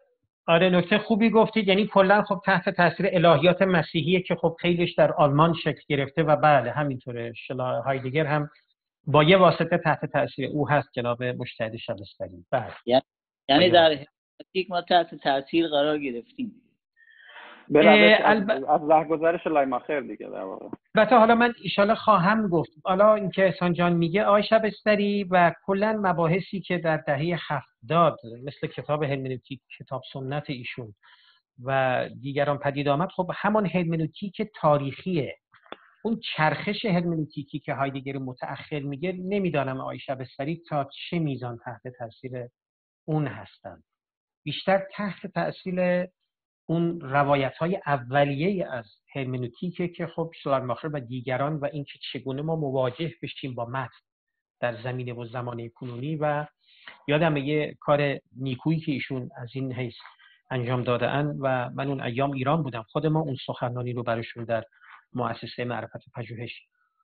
آره نکته خوبی گفتید. یعنی کلا خب تحت تاثیر الهیات مسیحیه که خب خیلیش در آلمان شکل گرفته و بله همینطوره. شلا هایدگر هم با یه واسطه تحت تاثیر او هست، جناب مجتهد شبستری. بله یعنی در هرمنوتیک ما تحت تاثیر قرار گرفتیم به روش الب... از رهگذر شلایماخر دیگه در واقع. البته حالا من ایشالا خواهم گفت حالا اینکه احسان جان میگه آقای شبستری و کلا مباحثی که در دهه هفتاد مثل کتاب هرمنوتیک، کتاب سنت ایشون و دیگران پدید آمد، خب همان هرمنوتیک تاریخیه. اون چرخش هرمنوتیکی که هایدگر متأخر میگه نمیدانم آقای شبستری تا چه میزان تحت تاثیر اون هستند. بیشتر تحت تاثیر اون روایت‌های اولیه از هرمنوتیکه که خب شلایماخر و دیگران و اینکه چگونه ما مواجه بشیم با متن در زمینه و زمانه کنونی. و یادم یه کار نیکویی که ایشون از این حیث انجام داده‌اند و من اون ایام ایران بودم، خود ما اون سخنرانی رو براشون در مؤسسه معرفت پژوهش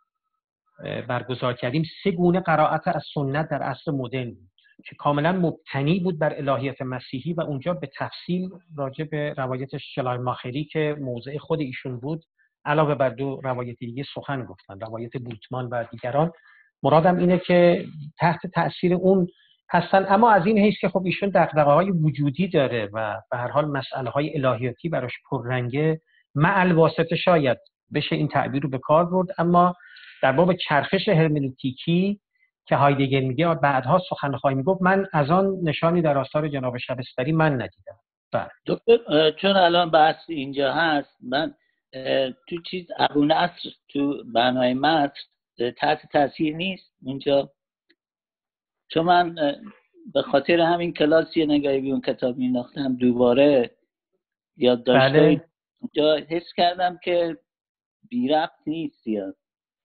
برگزار کردیم. سه گونه قرائت از سنت در عصر مدرن بود که کاملا مبتنی بود بر الهیات مسیحی و اونجا به تفصیل راجع به روایت شلایماخری که موضع خود ایشون بود علاوه بر دو روایت دیگه سخن گفتن، روایت بولتمان و دیگران. مرادم اینه که تحت تأثیر اون هستن، اما از این حیث که خب ایشون دغدغه‌های وجودی داره و به هر حال مسئله‌های الهیاتی براش پررنگه، مع الواسطه شاید بشه این تعبیر رو به کار برد. اما در باب چرخش هرمنوتیکی که هایدگر میگه بعدها سخنخواهی میگفت، من از آن نشانی در آثار جناب شبستری من ندیدم. بله دکتر، چون الان بحث اینجا هست، من تو چیز ابو نصر تو بنای متن تحت تاثیر نیست اونجا؟ چون من به خاطر همین کلاس یه نگاهی به اون کتاب مینداختم دوباره یاد داشته بله. اونجا حس کردم که بی ربط نیست. یا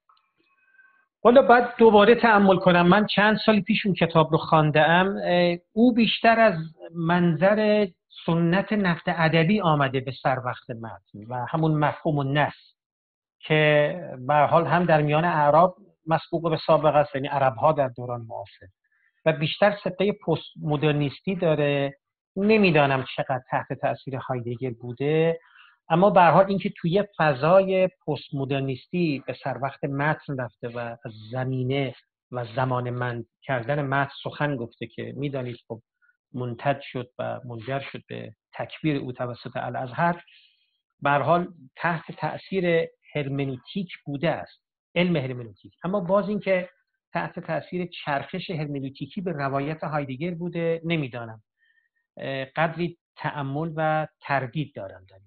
حالا باید دوباره تأمل کنم. من چند سال پیش اون کتاب رو خونده‌ام. او بیشتر از منظر سنت نقد ادبی آمده به سر وقت متن و همون مفهوم النص که به هر حال هم در میان اعراب مسبوق به سابقه است، یعنی عرب‌ها در دوران معاصر، و بیشتر سبقه پست مدرنیستی داره. نمیدانم چقدر تحت تأثیر هایدگر بوده، اما به هر حال اینکه توی فضای پست مدرنیستی به سر وقت متن رفته و از زمینه و زمانمند کردن متن سخن گفته که میدانید خب منتج شد و منجر شد به تکبیر او توسط الازهر، به هر حال تحت تأثیر هرمنوتیک بوده است، علم هرمنوتیک. اما باز اینکه تحت تأثیر چرخش هرمنوتیکی به روایت هایدگر بوده نمیدانم. قدری تأمل و تردید دارم در این.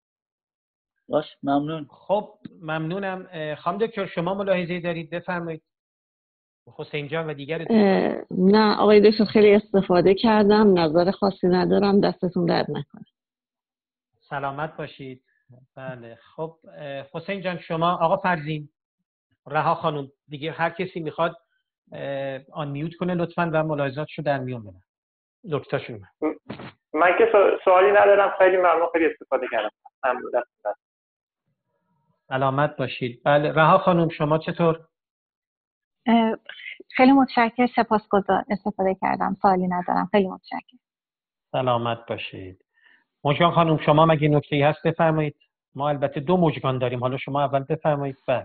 باش، ممنون. خب ممنونم. خانم دکتر شما ملاحظه‌ای دارید؟ بفرمایید. حسین جان و دیگر. نه آقای دکتر خیلی استفاده کردم، نظر خاصی ندارم، دستتون درد نکنه. سلامت باشید. بله خب حسین جان شما، آقا فرزین، رها خانم، دیگه هر کسی میخواد آن میوت کنه لطفاً و ملاحظاتشو در میون ببره. دکترشون من من که سوالی ندارم، خیلی ممنون، خیلی استفاده کردم. ممنون. دست سلامت باشید. بله رها خانم شما چطور؟ خیلی متشکرم، سپاسگزار، استفاده کردم، سوالی ندارم، خیلی متشکرم. سلامت باشید. مژگان خانم شما مگه نکته‌ای هست بفرمایید. ما البته دو مژگان داریم، حالا شما اول بفرمایید. بعد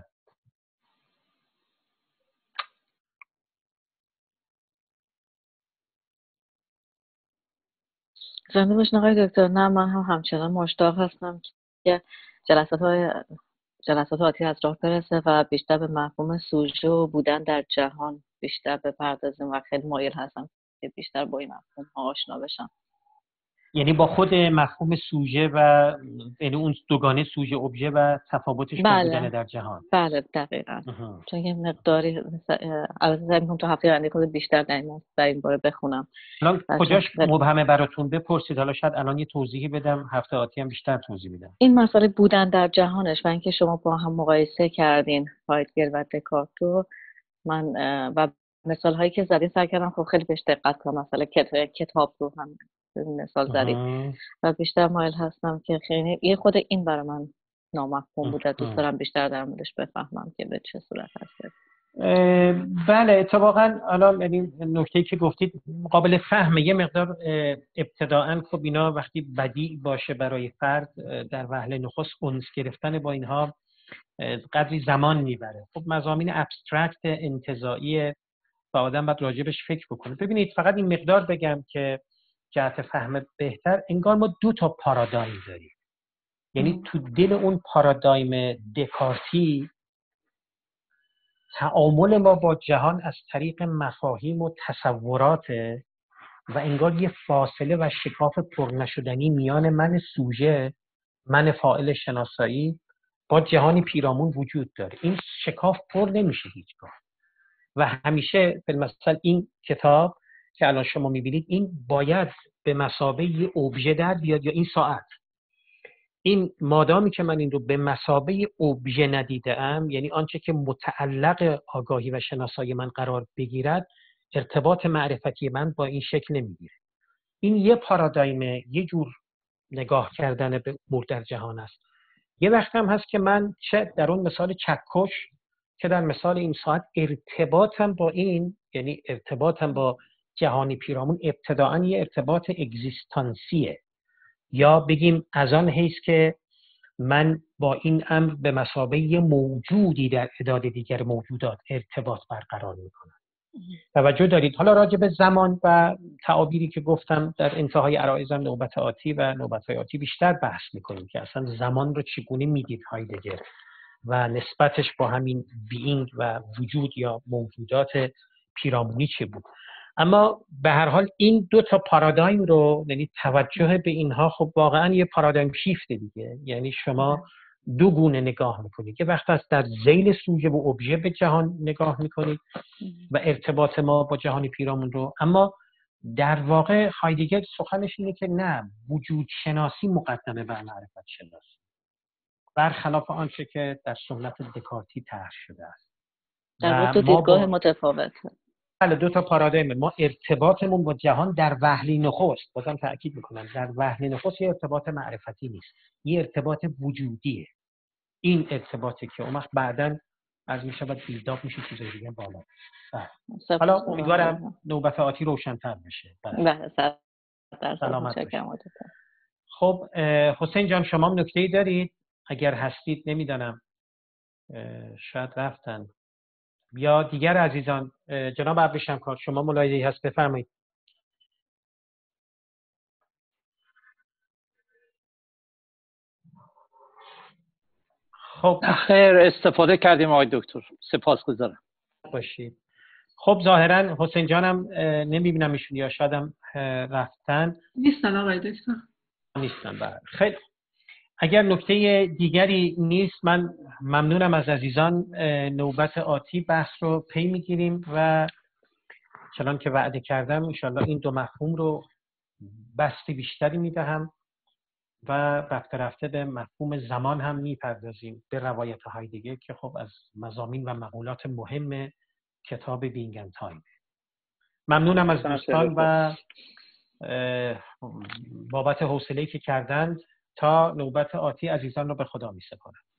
زنده باشین آقای دکتر. نه من هم همچنان مشتاق هستم که جلسات های جلسات آتی از راه برسه و بیشتر به مفهوم سوژه و بودن در جهان بیشتر بپردازیم و خیلی مایل هستم که بیشتر با این مفهوم آشنا بشم. یعنی با خود مفهوم سوژه و یعنی اون دوگانه سوژه ابژه و تفاوتش با بودن در جهان. بله دقیقاً. چون یه مقداری البته سعی می‌کنم تا هفته آینده بیشتر در این در این باره بخونم. الان کجاش مبهمه براتون بپرسید، حالا شاید الان یه توضیحی بدم، هفته آتی هم بیشتر توضیح میدم. این مسئله بودن در جهانش و اینکه شما با هم مقایسه کردین هایدگر و دکارتو، من و مثال هایی که زدین سعی کردم خب خیلی بهش دقت کنم. مثلا کتاب رو هم مثال زدید و بیشتر مایل هستم که خیلی یه خود این برای من نامفهوم بوده، دوست دارم بیشتر در موردش بفهمم که به چه صورت هست. بله اتفاقا الان یعنی نکته‌ای که گفتید قابل فهمه. یه مقدار ابتداءً خب اینا وقتی بدیع باشه برای فرد در وهله نخست اونس گرفتن با اینها قدری زمان میبره. خب مضامین ابسترکت انتزاعی و آدم باید راجبش فکر بکنه. ببینید فقط این مقدار بگم که جهت فهم بهتر، انگار ما دو تا پارادایم داریم. یعنی تو دل اون پارادایم دکارتی تعامل ما با جهان از طریق مفاهیم و تصوراته و انگار یه فاصله و شکاف پر نشدنی میان من سوژه، من فاعل شناسایی با جهانی پیرامون وجود داره. این شکاف پر نمیشه هیچگاه و همیشه بالمثل این کتاب که الان شما میبینید این باید به مثابه یه ابژه در بیاد، یا این ساعت. این مادامی که من این رو به مثابه ابژه ندیدم، یعنی آنچه که متعلق آگاهی و شناسایی من قرار بگیرد، ارتباط معرفتی من با این شکل نمیگیره. این یه پارادایم، یه جور نگاه کردن به امور در جهان است. یه وقت هم هست که من چه در اون مثال چکش که در مثال این ساعت ارتباطم با این، یعنی ارتباطم با جهانی پیرامون ابتداعاً یه ارتباط اگزیستانسیه، یا بگیم از آن حیث که من با این امر به مثابه یه موجودی در اعداد دیگر موجودات ارتباط برقرار میکنم. توجه دارید؟ حالا راجع به زمان و تعابیری که گفتم در انتهای عرایزم نوبت آتی و نوبت‌های آتی بیشتر بحث میکنیم که اصلا زمان رو چگونه میدید هایدگر و نسبتش با همین بینگ و وجود یا موجودات پیرامونی چه بود. اما به هر حال این دو تا پارادایم رو، یعنی توجه به اینها، خب واقعا یه پارادایم شیفت دیگه. یعنی شما دو گونه نگاه میکنید. یه وقت است در ذیل سوژه و ابژه به جهان نگاه میکنید و ارتباط ما با جهان پیرامون رو، اما در واقع هایدگر سخنش اینه که نه، وجود شناسی مقدمه بر معرفت شناسی، برخلاف آنچه که در سنت دکارتی طرح شده است. در دو دیدگاه متفاوت. بله، دو تا پارادایم. ما ارتباطمون با جهان در وهله نخست، بازم تأکید میکنم، در وهله نخست یه ارتباط معرفتی نیست، یه ارتباط وجودیه. این ارتباطی که اون وقت بعداً از میشود بیلداپ میشه چیزای دیگه بالا. حالا امیدوارم نوبت آتی روشن‌تر بشه. بله، سلامت باشید. خب حسین جان، شما هم نکته‌ای دارید؟ اگر هستید نمیدانم، شاید رفتن. یا دیگر عزیزان، جناب ابریشمکار شما ملاحظه‌ای هست بفرمایید. خب خیر، استفاده کردیم آقای دکتر، سپاسگزارم. باشید. خب ظاهرا حسین جانم نمیبینم ایشون، یا شاید هم رفتن. نیستن آقای دکتر. نیستن. بله خیلی. اگر نکته دیگری نیست، من ممنونم از عزیزان. نوبت آتی بحث رو پی میگیریم و چنان که وعده کردم انشالله این دو مفهوم رو بسط بیشتری میدهم و رفته رفته به مفهوم زمان هم میپردازیم به روایت هایدگر که خب از مضامین و مقولات مهم کتاب بینگ اند تایم. ممنونم از دوستان و بابت حوصله‌ای که کردند. تا نوبت آتی عزیزان رو به خدا می‌سپارم.